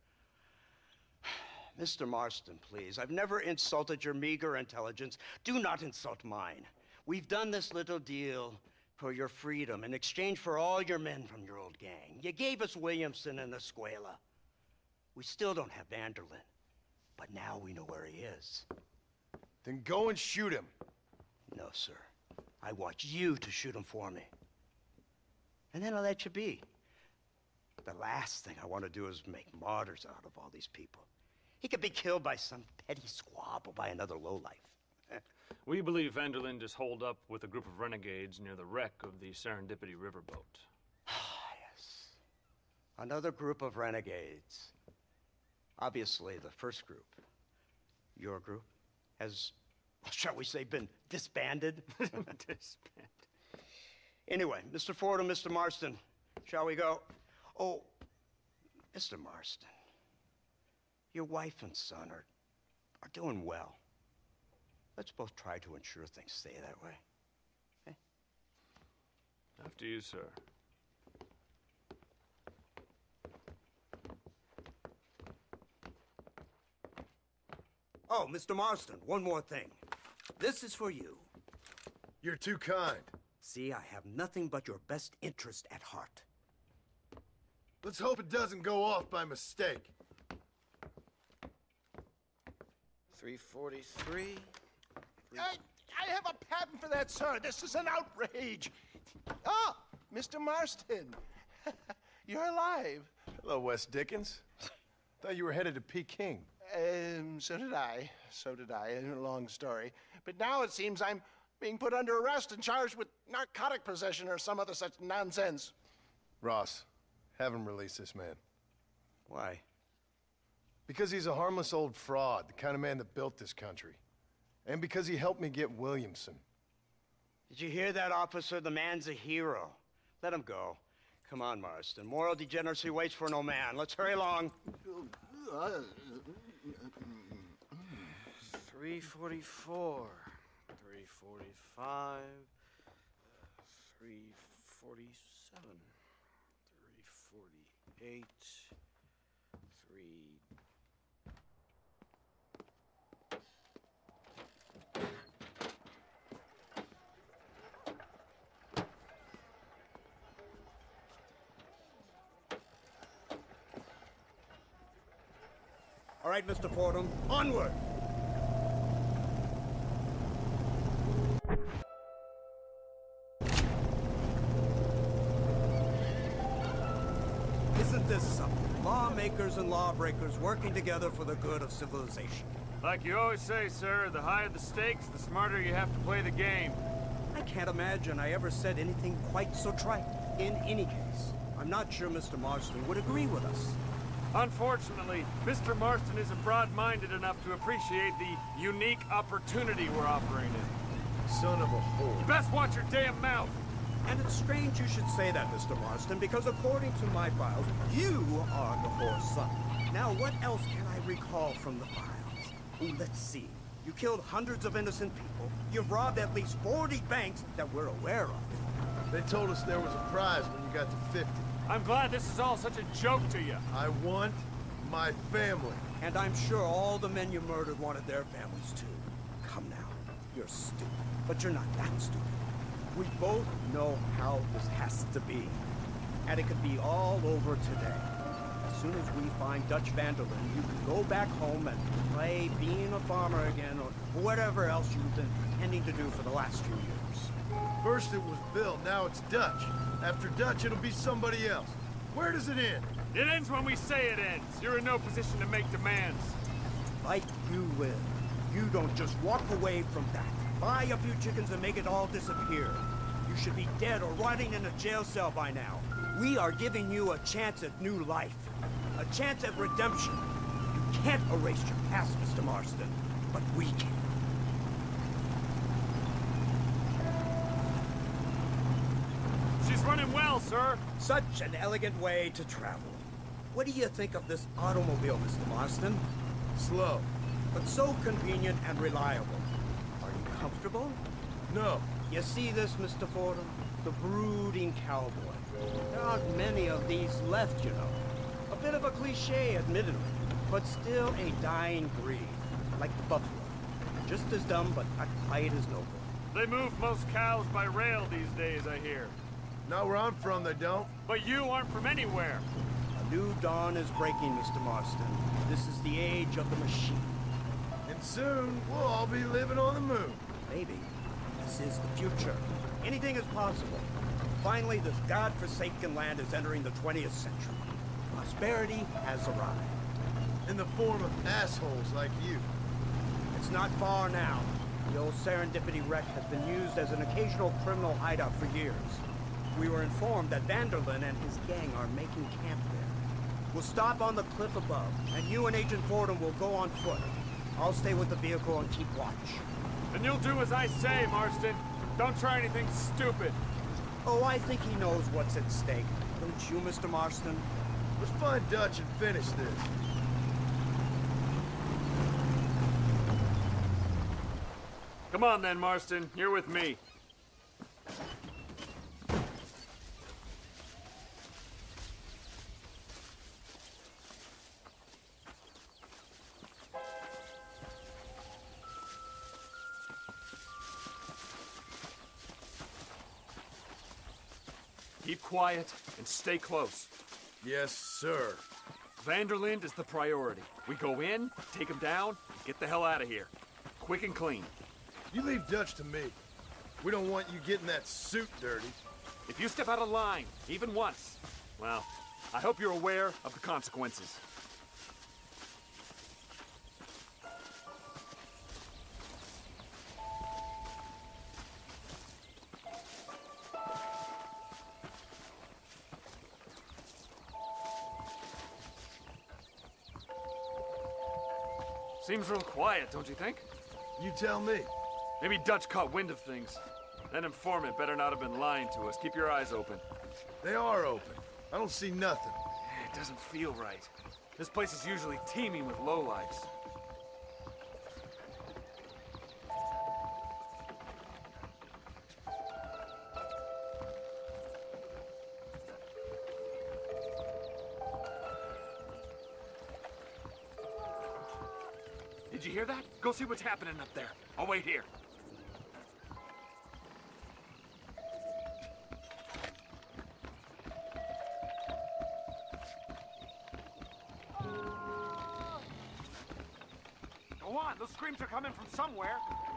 Mr. Marston, please, I've never insulted your meager intelligence. Do not insult mine. We've done this little deal for your freedom in exchange for all your men from your old gang. You gave us Williamson and Escuela. We still don't have Vanderlyn, but now we know where he is. Then go and shoot him. No, sir. I want you to shoot him for me. And then I'll let you be. The last thing I want to do is make martyrs out of all these people. He could be killed by some petty squabble by another lowlife. We believe Vanderlyn is holed up with a group of renegades near the wreck of the Serendipity riverboat. Yes. Another group of renegades. Obviously, the first group, your group, has, shall we say, been disbanded? Disbanded. Anyway, Mr. Fordham, Mr. Marston, shall we go? Oh, Mr. Marston, your wife and son are doing well. Let's both try to ensure things stay that way. Okay? After you, sir. Oh, Mr. Marston, one more thing. This is for you. You're too kind. See, I have nothing but your best interest at heart. Let's hope it doesn't go off by mistake. 343. I have a patent for that, sir. This is an outrage. Oh, Mr. Marston. You're alive. Hello, Wes Dickens. Thought you were headed to Peking. So did I. So did I. A long story. But now it seems I'm being put under arrest and charged with narcotic possession or some other such nonsense. Ross, have him release this man. Why? Because he's a harmless old fraud, the kind of man that built this country. And because he helped me get Williamson. Did you hear that, officer? The man's a hero. Let him go. Come on, Marston. Moral degeneracy waits for no man. Let's hurry along. 344. 345. 347. 348. 3... All right, Mr. Fordham, onward! Isn't this something? Lawmakers and lawbreakers working together for the good of civilization. Like you always say, sir, the higher the stakes, the smarter you have to play the game. I can't imagine I ever said anything quite so trite. In any case, I'm not sure Mr. Marston would agree with us. Unfortunately, Mr. Marston isn't broad-minded enough to appreciate the unique opportunity we're offering him. Son of a whore. You best watch your damn mouth! And it's strange you should say that, Mr. Marston, because according to my files, you are the whore's son. Now, what else can I recall from the files? Oh, let's see. You killed hundreds of innocent people. You've robbed at least 40 banks that we're aware of. They told us there was a prize when you got to 50. I'm glad this is all such a joke to you. I want my family. And I'm sure all the men you murdered wanted their families too. Come now. You're stupid. But you're not that stupid. We both know how this has to be. And it could be all over today. As soon as we find Dutch Vanderlyn, you can go back home and play being a farmer again, or whatever else you've been intending to do for the last few years. First it was Bill, now it's Dutch. After Dutch, it'll be somebody else. Where does it end? It ends when we say it ends. You're in no position to make demands. Like you will. You don't just walk away from that. Buy a few chickens and make it all disappear. You should be dead or rotting in a jail cell by now. We are giving you a chance at new life. A chance at redemption. You can't erase your past, Mr. Marston, but we can. She's running well, sir. Such an elegant way to travel. What do you think of this automobile, Mr. Marston? Slow. But so convenient and reliable. Are you comfortable? No. You see this, Mr. Fordham? The brooding cowboy. There aren't many of these left, you know. A bit of a cliche, admittedly, but still a dying breed. Like the buffalo. Just as dumb, but not quite as noble. They move most cows by rail these days, I hear. Not where I'm from, they don't. But you aren't from anywhere. A new dawn is breaking, Mr. Marston. This is the age of the machine. And soon, we'll all be living on the moon. Maybe. This is the future. Anything is possible. Finally, this godforsaken land is entering the 20th century. Prosperity has arrived. In the form of assholes like you. It's not far now. The old Serendipity wreck has been used as an occasional criminal hideout for years. We were informed that Vanderlyn and his gang are making camp there. We'll stop on the cliff above, and you and Agent Fordham will go on foot. I'll stay with the vehicle and keep watch. And you'll do as I say, Marston. Don't try anything stupid. Oh, I think he knows what's at stake. Don't you, Mr. Marston? Let's find Dutch and finish this. Come on then, Marston. You're with me. Keep quiet and stay close. Yes, sir. Vanderlind is the priority. We go in, take him down, get the hell out of here. Quick and clean. You leave Dutch to me. We don't want you getting that suit dirty. If you step out of line, even once, well, I hope you're aware of the consequences. Seems real quiet, don't you think? You tell me. Maybe Dutch caught wind of things. That informant better not have been lying to us. Keep your eyes open. They are open. I don't see nothing. It doesn't feel right. This place is usually teeming with lowlifes. Did you hear that? Go see what's happening up there. I'll wait here. Go on, those screams are coming from somewhere.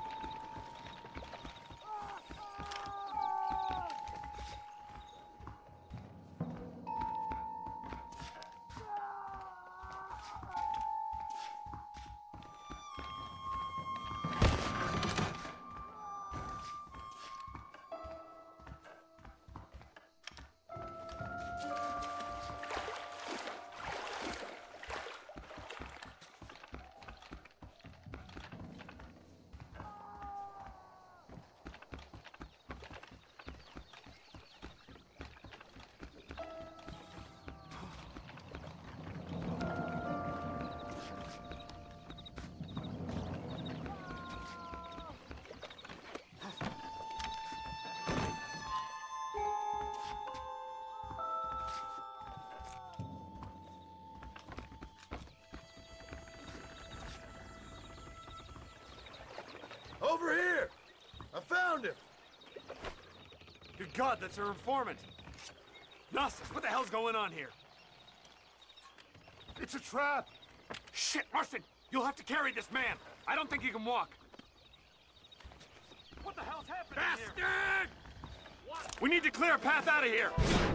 Over here! I found him! Good God, that's our informant! Gnostus, what the hell's going on here? It's a trap! Shit, Marston! You'll have to carry this man! I don't think he can walk! What the hell's happening here? Bastard! We need to clear a path out of here!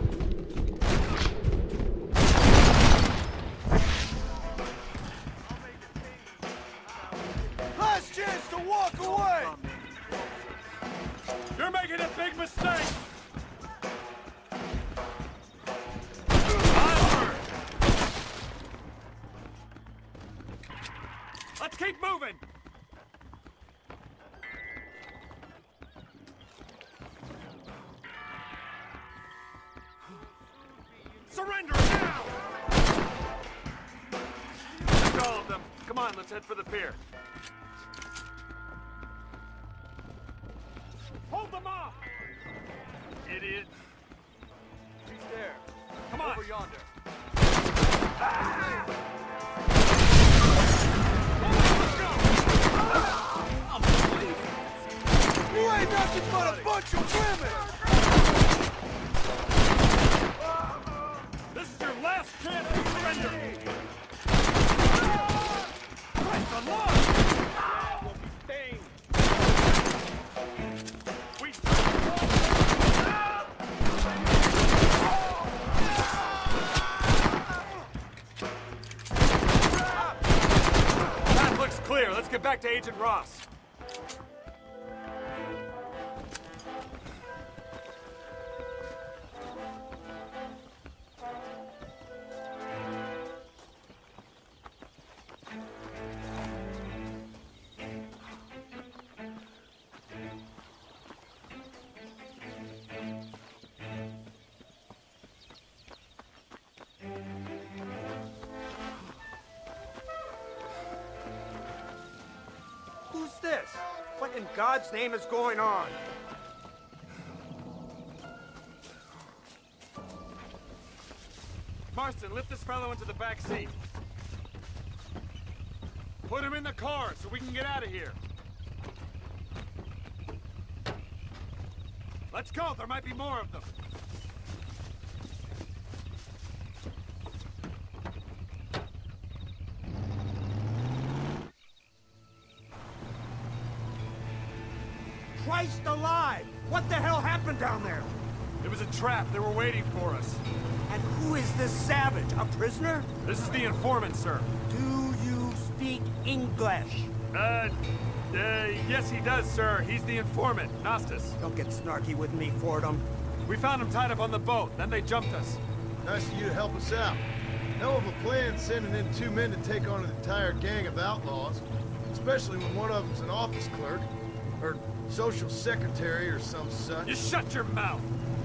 Last chance to walk away! You're making a big mistake! Let's keep moving! Surrender now! That's all of them. Come on, let's head for the pier. Hold them off! Idiots. He's there. Come on. Over yonder. You ain't nothing but a bunch of women! This is your last chance to surrender! Christ, unlock! We'll be staying. That looks clear. Let's get back to Agent Ross. in God's name is going on? Marston, lift this fellow into the back seat. Put him in the car so we can get out of here. Let's go, there might be more of them. Christ alive! What the hell happened down there? It was a trap. They were waiting for us. And who is this savage? A prisoner? This is the informant, sir. Do you speak English? Yes he does, sir. He's the informant, Nostus. Don't get snarky with me, Fordham. We found him tied up on the boat, then they jumped us. Nice of you to help us out. Hell of a plan sending in 2 men to take on an entire gang of outlaws. Especially when one of them's an office clerk. Or social secretary or some such. You shut your mouth!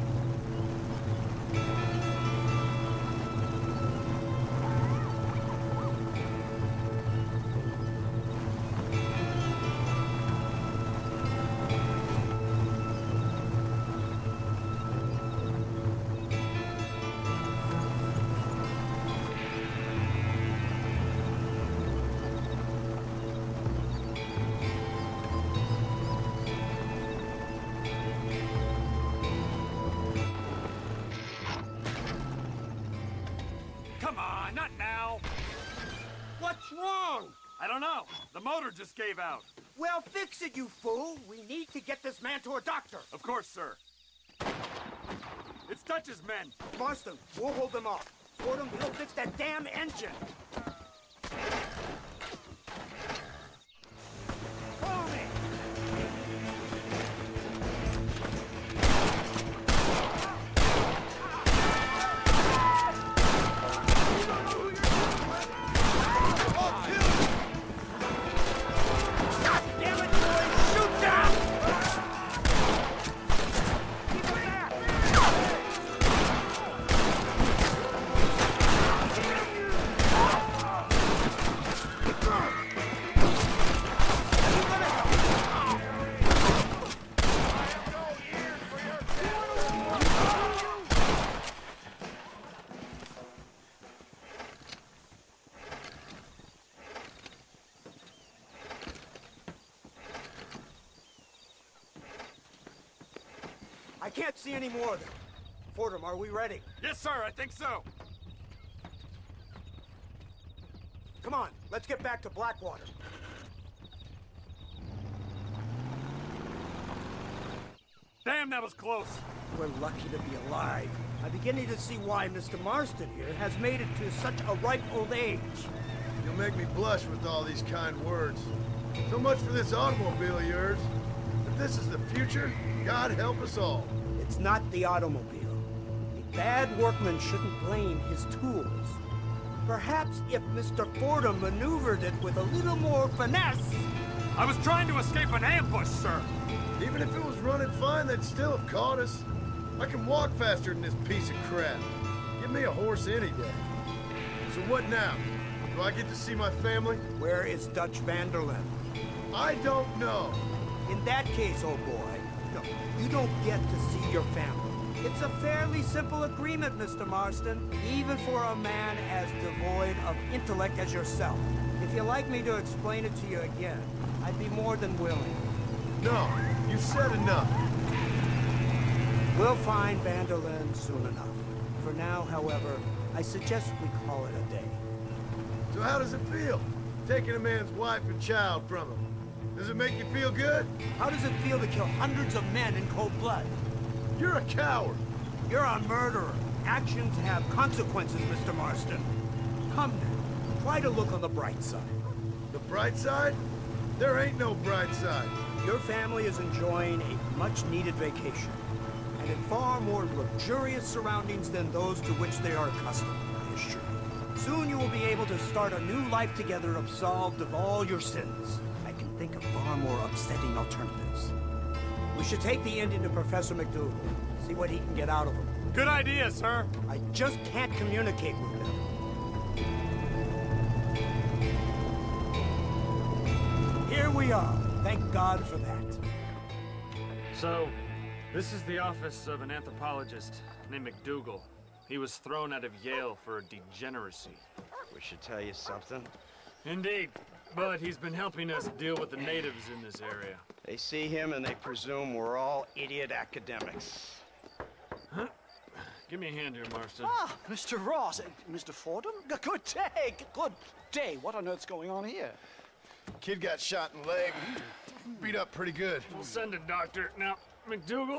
Come on, not now. What's wrong? I don't know. The motor just gave out. Well, fix it, you fool. We need to get this man to a doctor. Of course, sir. It's Dutch's men. Marston, we'll hold them off. Fordham, we'll fix that damn engine. Follow me. I can't see any more of them. Fordham, are we ready? Yes, sir, I think so. Come on, let's get back to Blackwater. Damn, that was close. We're lucky to be alive. I'm beginning to see why Mr. Marston here has made it to such a ripe old age. You'll make me blush with all these kind words. So much for this automobile of yours. If this is the future, God help us all. It's not the automobile. A bad workman shouldn't blame his tools. Perhaps if Mr. Fordham maneuvered it with a little more finesse... I was trying to escape an ambush, sir. Even if it was running fine, they'd still have caught us. I can walk faster than this piece of crap. Give me a horse any day. So what now? Do I get to see my family? Where is Dutch Vanderlyn? I don't know. In that case, old boy, no, you don't get to see your family. It's a fairly simple agreement, Mr. Marston, even for a man as devoid of intellect as yourself. If you'd like me to explain it to you again, I'd be more than willing. No, you've said enough. We'll find Vanderlyn soon enough. For now, however, I suggest we call it a day. So how does it feel, taking a man's wife and child from him? Does it make you feel good? How does it feel to kill hundreds of men in cold blood? You're a coward. You're a murderer. Actions have consequences, Mr. Marston. Come now, try to look on the bright side. The bright side? There ain't no bright side. Your family is enjoying a much-needed vacation, and in far more luxurious surroundings than those to which they are accustomed, I assure you. Soon you will be able to start a new life together absolved of all your sins. I can think of far more upsetting alternatives. We should take the Indian to Professor McDougal, see what he can get out of him. Good idea, sir. I just can't communicate with him. Here we are. Thank God for that. So, this is the office of an anthropologist named McDougal. He was thrown out of Yale for degeneracy. We should tell you something. Indeed, but he's been helping us deal with the natives in this area. They see him and they presume we're all idiot academics. Huh? Give me a hand here, Marston. Ah, Mr. Ross, Mr. Fordham. Good day, good day. What on earth's going on here? Kid got shot in the leg. Beat up pretty good. We'll send a doctor. Now, McDougal,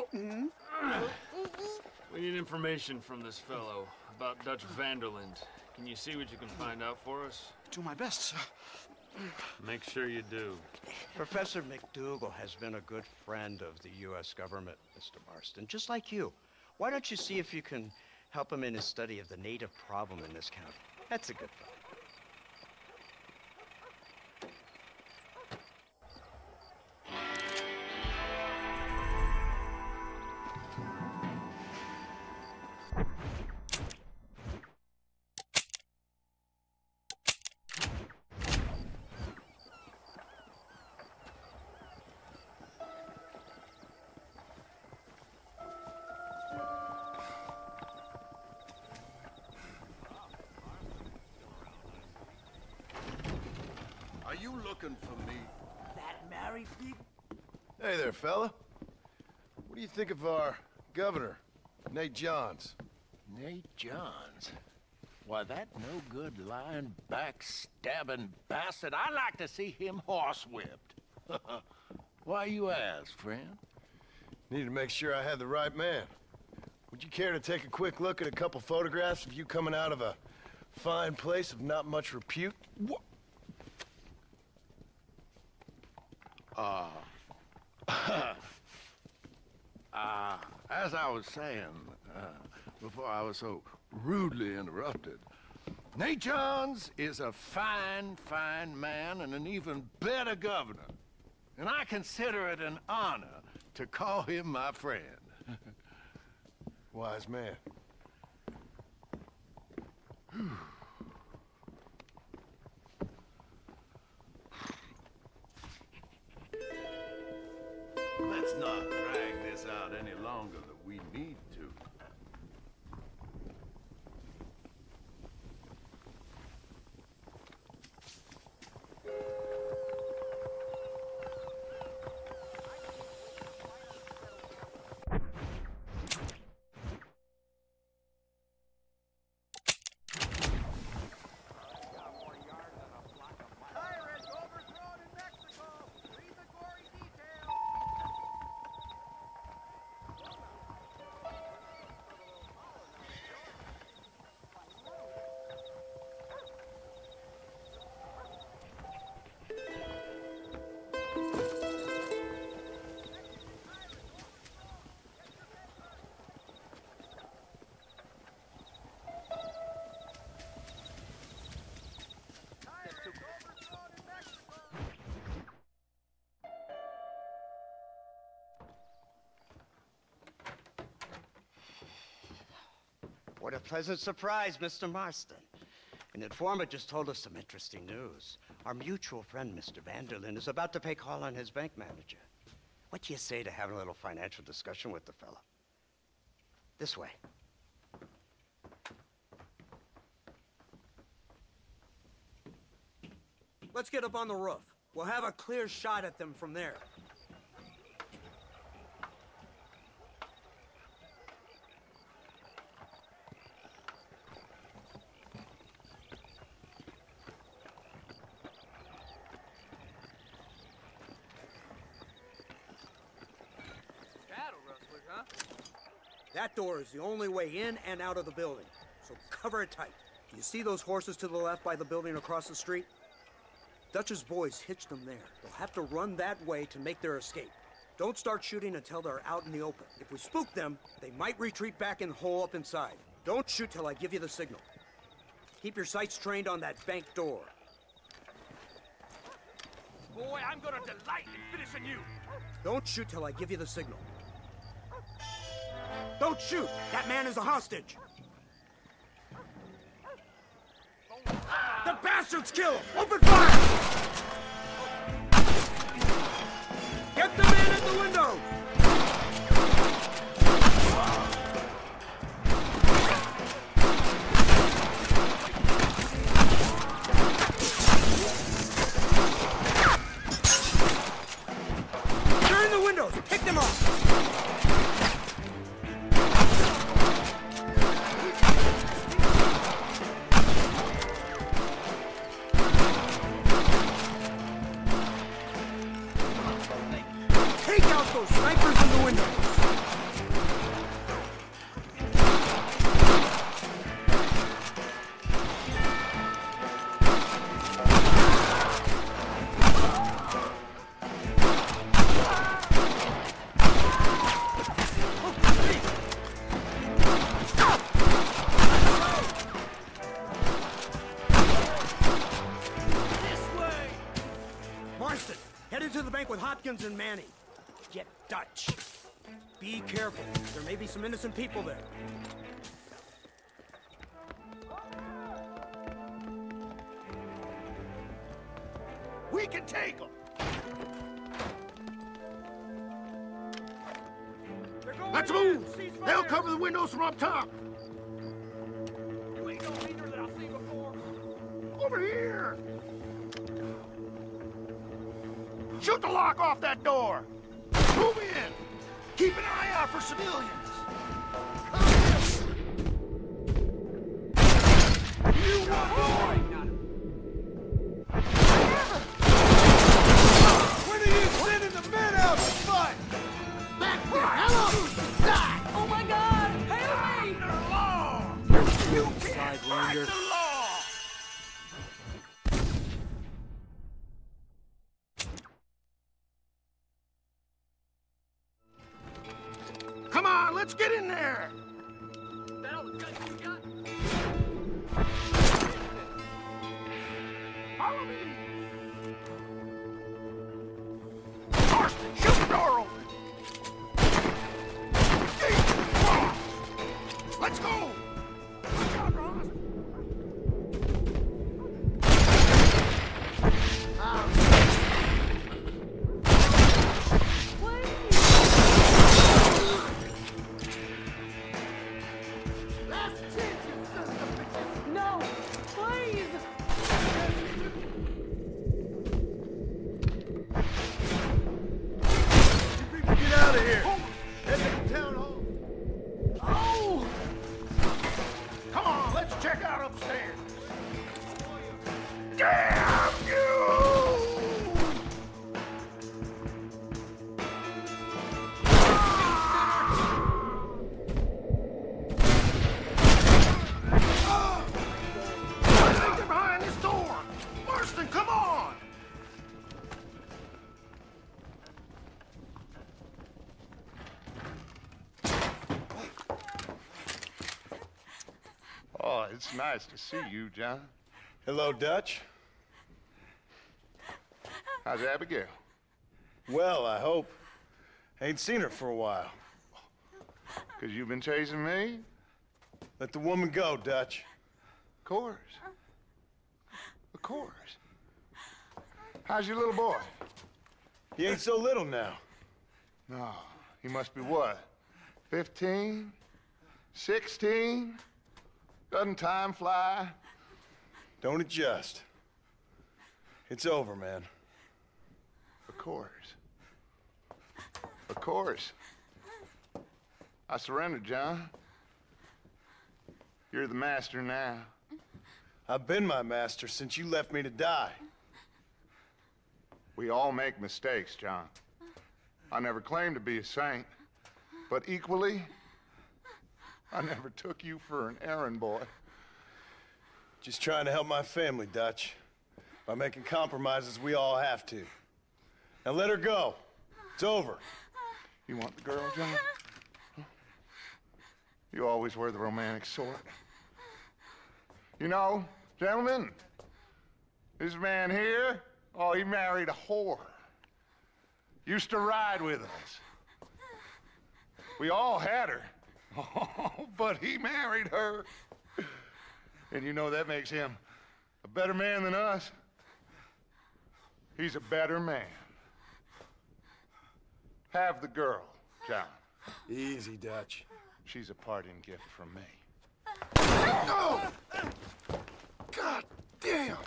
we need information from this fellow about Dutch Vanderland. Can you see what you can find out for us? Do my best, sir. Make sure you do. Professor McDougal has been a good friend of the U.S. government, Mr. Marston, just like you. Why don't you see if you can help him in his study of the native problem in this county? That's a good fellow. Are you looking for me? That married pig? Hey there, fella. What do you think of our governor, Nate Johns? Nate Johns? Why, that no-good, lying, backstabbing bastard. I'd like to see him horsewhipped. Why you ask, friend? Needed to make sure I had the right man. Would you care to take a quick look at a couple photographs of you coming out of a fine place of not much repute? What? As I was saying, before I was so rudely interrupted, Nate Johns is a fine, fine man and an even better governor. And I consider it an honor to call him my friend. Wise man. Let's not drag this out any longer than we need to. What a pleasant surprise, Mr. Marston. An informant just told us some interesting news. Our mutual friend, Mr. Vanderlyn, is about to pay call on his bank manager. What do you say to having a little financial discussion with the fella? This way. Let's get up on the roof. We'll have a clear shot at them from there. That door is the only way in and out of the building, so cover it tight. Do you see those horses to the left by the building across the street? Dutch's boys hitched them there. They'll have to run that way to make their escape. Don't start shooting until they're out in the open. If we spook them, they might retreat back and hole up inside. Don't shoot till I give you the signal. Keep your sights trained on that bank door. Boy, I'm gonna delight in finishing you. Don't shoot till I give you the signal. Don't shoot! That man is a hostage! The bastards kill him! Open fire! Man the windows! Turn the windows! Pick them up! Take out those snipers in the windows! Marston, head into the bank with Hopkins and Manning. Get Dutch. Be careful. There may be some innocent people there. We can take them. Let's move. They'll cover the windows from up top. You ain't no leader that I've seen before. Over here. Shoot the lock off that door. Move in. Keep an eye out for civilians. You want more? When are you sending the men out to fight? Back the hell up! Die! Oh my God! Help me! You can't fight the law! Come on, let's get in there! Follow me! Marston, shoot the door open! Let's go! Good job, Ross! Last chance, you son of a bitches! No! Please! Get out of here! Head to the town hall. Oh! Come on, let's check out upstairs. Damn you! I think they're behind this door. Marston, come on! Oh, it's nice to see you, John. Hello, Dutch. How's Abigail? Well, I hope. Ain't seen her for a while. 'Cause you've been chasing me? Let the woman go, Dutch. Of course. Of course. How's your little boy? He ain't so little now. No, he must be what? 15? 16? Doesn't time fly? Don't adjust. It's over, man. Of course. Of course. I surrendered, John. You're the master now. I've been my master since you left me to die. We all make mistakes, John. I never claimed to be a saint, but equally, I never took you for an errand boy. Just trying to help my family, Dutch. By making compromises we all have to. Now let her go. It's over. You want the girl, John? You always were the romantic sort. You know, gentlemen, this man here, oh, he married a whore. Used to ride with us. We all had her. Oh, but he married her. And you know that makes him a better man than us. He's a better man. Have the girl, John. Easy, Dutch. She's a parting gift from me. No! God damn!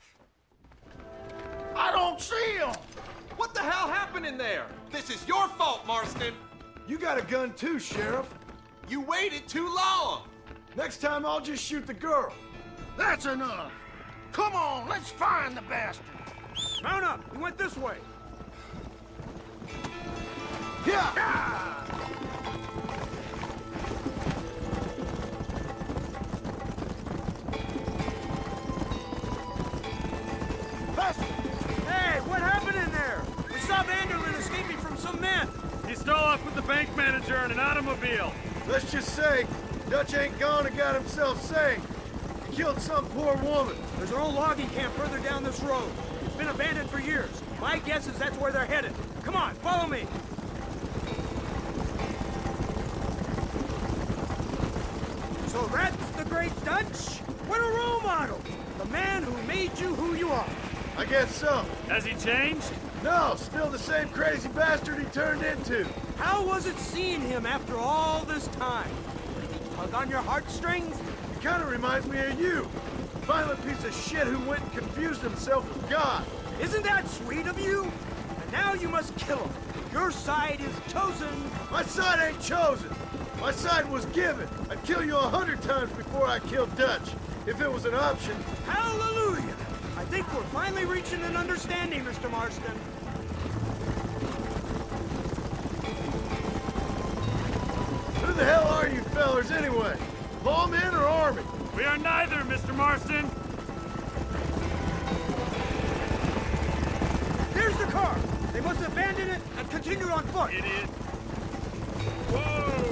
I don't see him! What the hell happened in there? This is your fault, Marston! You got a gun too, Sheriff. You waited too long! Next time I'll just shoot the girl. That's enough! Come on, let's find the bastard! Mount up! We went this way! Yeah! Hey, what happened in there? We saw Vanderlyn escaping from some men. He stole off with the bank manager in an automobile. Let's just say, Dutch ain't gone and got himself saved. He killed some poor woman. There's an old logging camp further down this road. It's been abandoned for years. My guess is that's where they're headed. Come on, follow me. So that's the great Dutch? What a role model! The man who made you who you are. I guess so. Has he changed? No, still the same crazy bastard he turned into. How was it seeing him after all this time? Did he tug on your heartstrings? He kind of reminds me of you. Violent piece of shit who went and confused himself with God. Isn't that sweet of you? And now you must kill him. Your side is chosen. My side ain't chosen. My side was given. I'd kill you 100 times before I killed Dutch, if it was an option. Hallelujah! I think we're finally reaching an understanding, Mr. Marston. Who the hell are you fellers anyway? Lawmen or army? We are neither, Mr. Marston. There's the car. They must have abandoned it and continued on foot. Idiot. Whoa!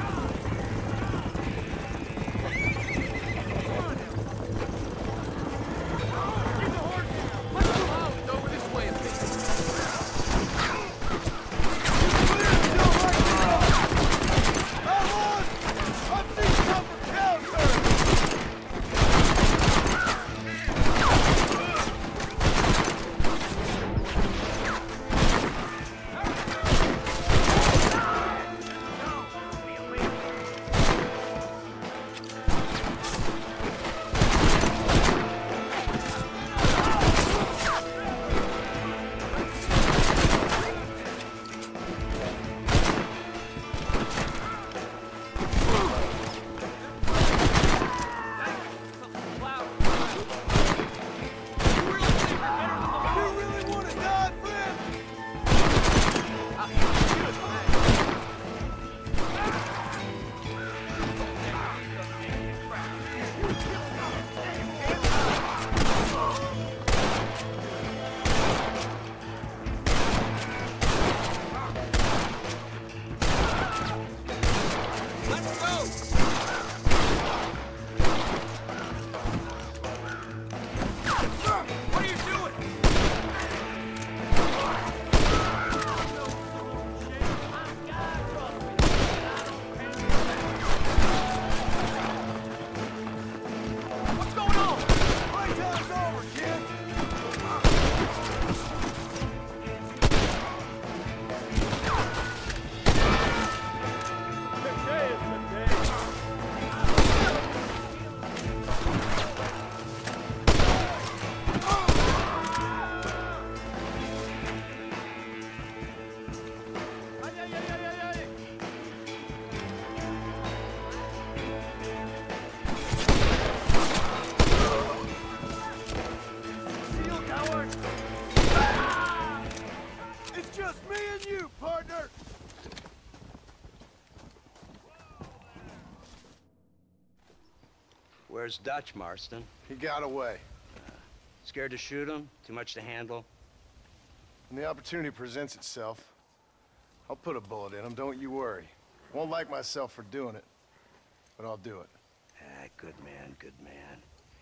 Where's Dutch, Marston? He got away. Scared to shoot him? Too much to handle? When the opportunity presents itself, I'll put a bullet in him, don't you worry. Won't like myself for doing it, but I'll do it. Ah, good man, good man.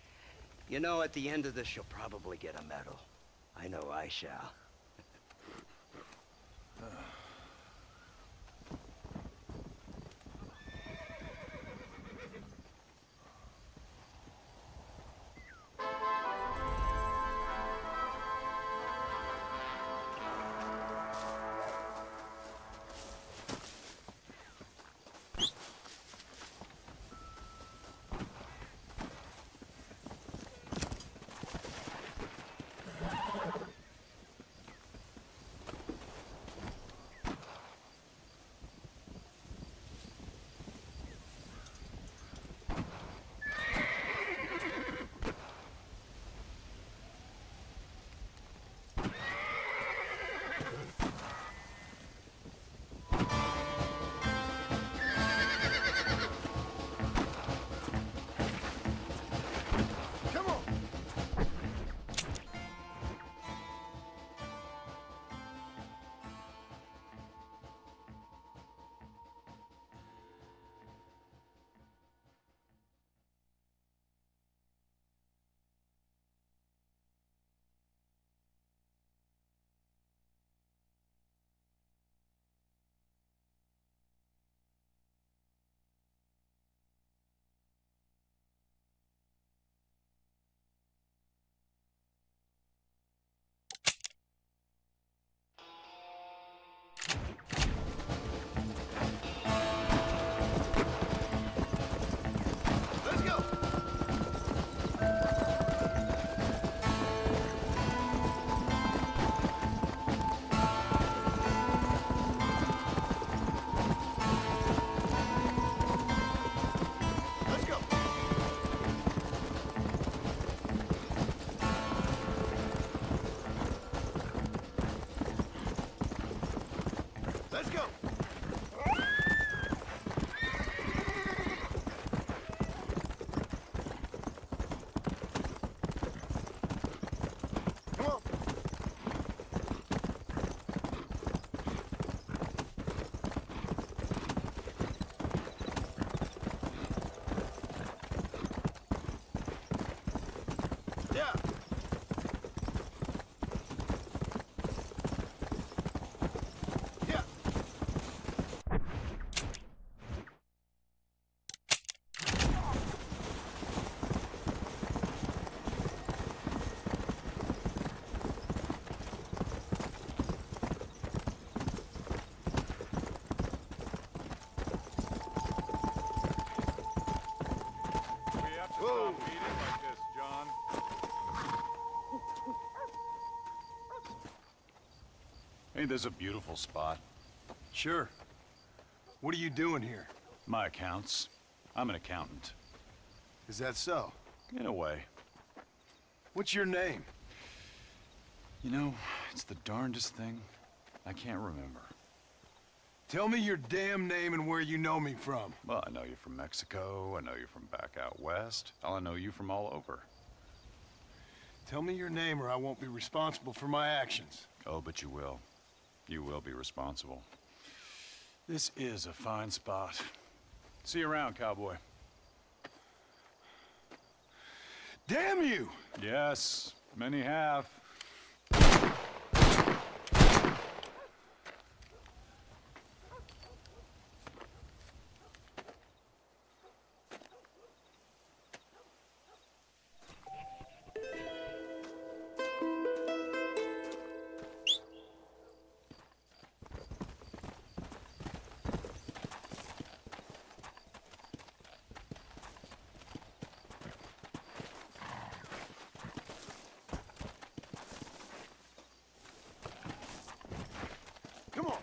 You know, at the end of this, you'll probably get a medal. I know I shall. Ain't this a beautiful spot? Sure. What are you doing here? My accounts. I'm an accountant. Is that so? In a way. What's your name? You know, it's the darndest thing. I can't remember. Tell me your damn name and where you know me from. Well, I know you from Mexico. I know you from back out west. Hell, I know you from all over. Tell me your name or I won't be responsible for my actions. Oh, but you will. You will be responsible. This is a fine spot. See you around, cowboy. Damn you! Yes, many have. Come on.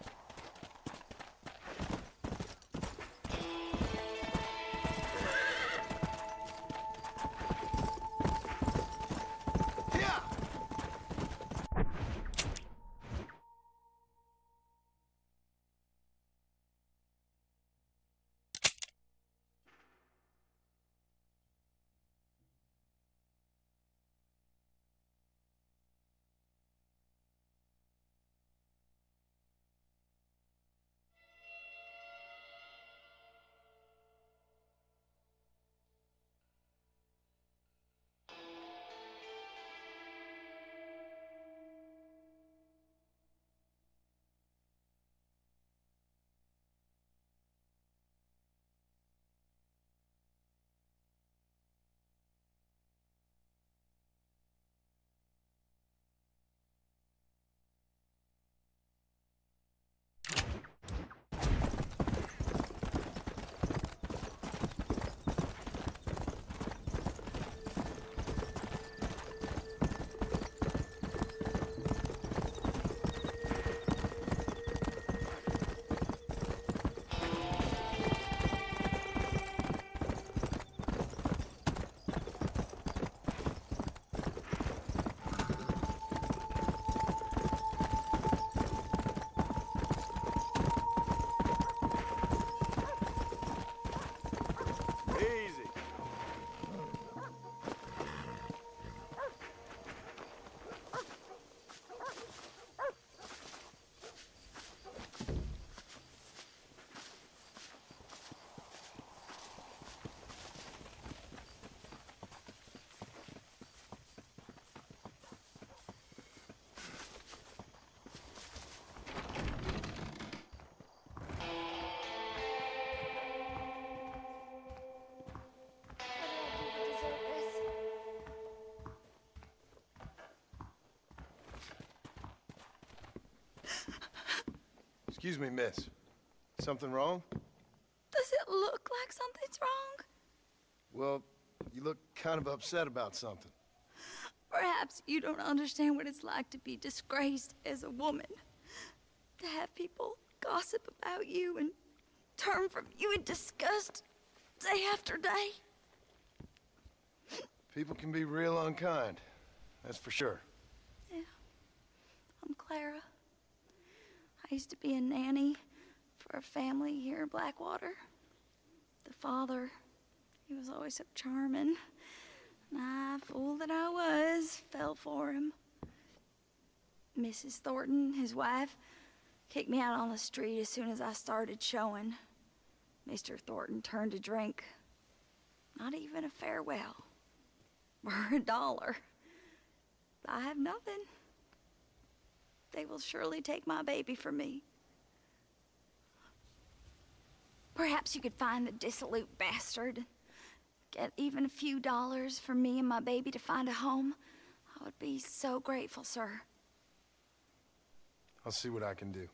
Excuse me, miss. Something wrong? Does it look like something's wrong? Well, you look kind of upset about something. Perhaps you don't understand what it's like to be disgraced as a woman. To have people gossip about you and turn from you in disgust day after day. People can be real unkind, that's for sure. Yeah, I'm Clara. I used to be a nanny for a family here in Blackwater. The father, he was always so charming. And I, fool that I was, fell for him. Mrs. Thornton, his wife, kicked me out on the street as soon as I started showing. Mr. Thornton turned to drink. Not even a farewell. Or $1. I have nothing. They will surely take my baby from me. Perhaps you could find the dissolute bastard. Get even a few dollars for me and my baby to find a home. I would be so grateful, sir. I'll see what I can do.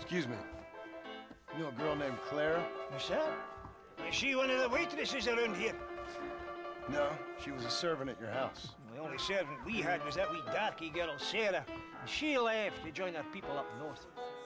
Excuse me. You know a girl named Clara? What's that? Is she one of the waitresses around here? No, she was a servant at your house. The only servant we had was that wee darky girl, Sarah. And she left to join her people up north.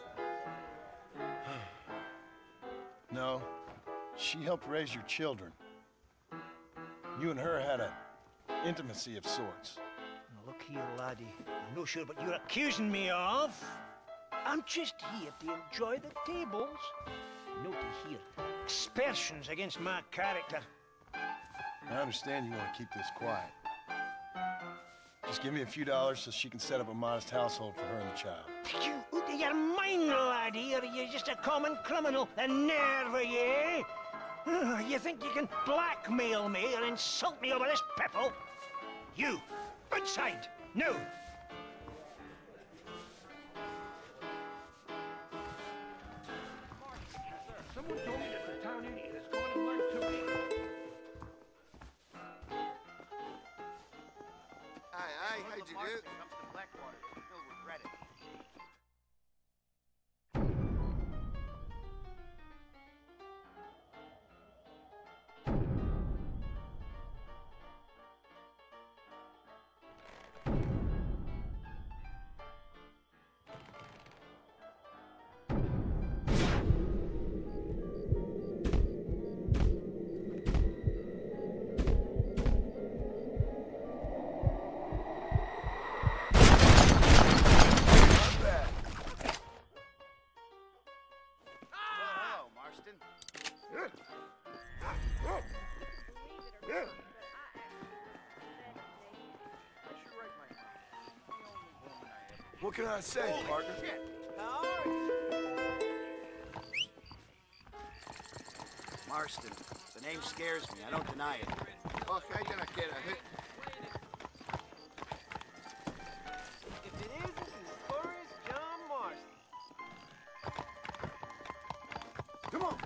No, she helped raise your children. You and her had an intimacy of sorts. Now look here, laddie. I'm not sure what you're accusing me of. I'm just here to enjoy the tables. Not to hear aspersions against my character. I understand you want to keep this quiet. Just give me a few dollars so she can set up a modest household for her and the child. You out of your mind, laddie, or are you just a common criminal? The nerve of you! You think you can blackmail me or insult me over this pepple? You, outside, no! Someone told me that the town idiot is going to learn to read. Aye, how'd you do? Comes to Blackwater. He'll regret it. What can I say, partner? Marston. The name scares me. I don't deny it. Okay, then I get it. If it isn't as far as John Marston. Come on.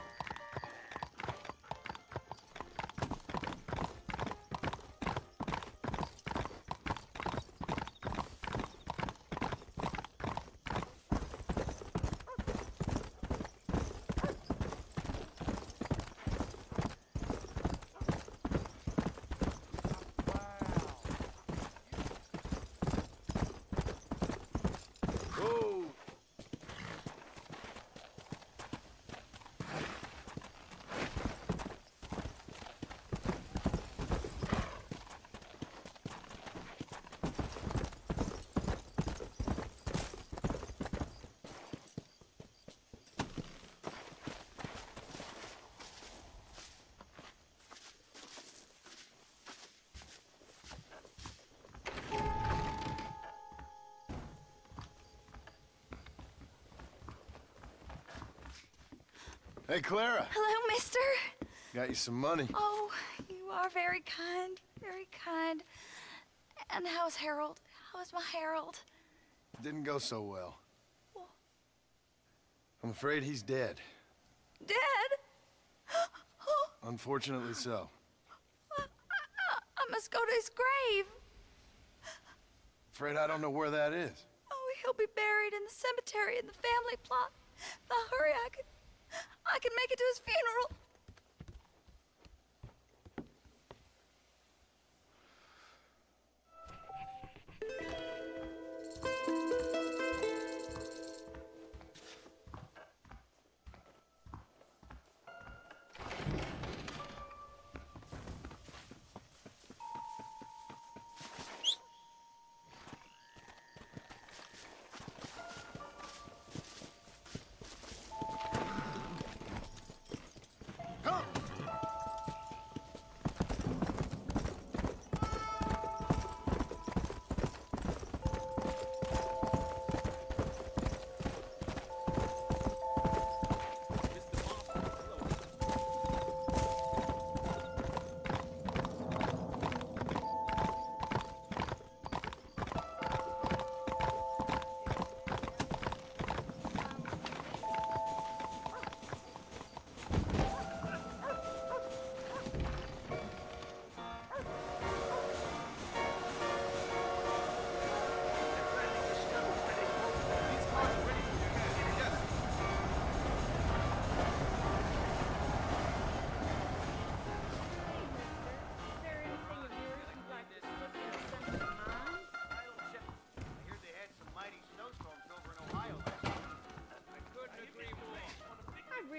Hey, Clara. Hello, mister. Got you some money. Oh, you are very kind. Very kind. And how's Harold? How's my Harold? Didn't go so well. I'm afraid he's dead. Dead? Unfortunately so. I must go to his grave. Afraid I don't know where that is. Oh, he'll be buried in the cemetery in the family plot. Now hurry, I can make it to his funeral.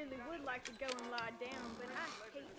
really would like to go and lie down, but I hate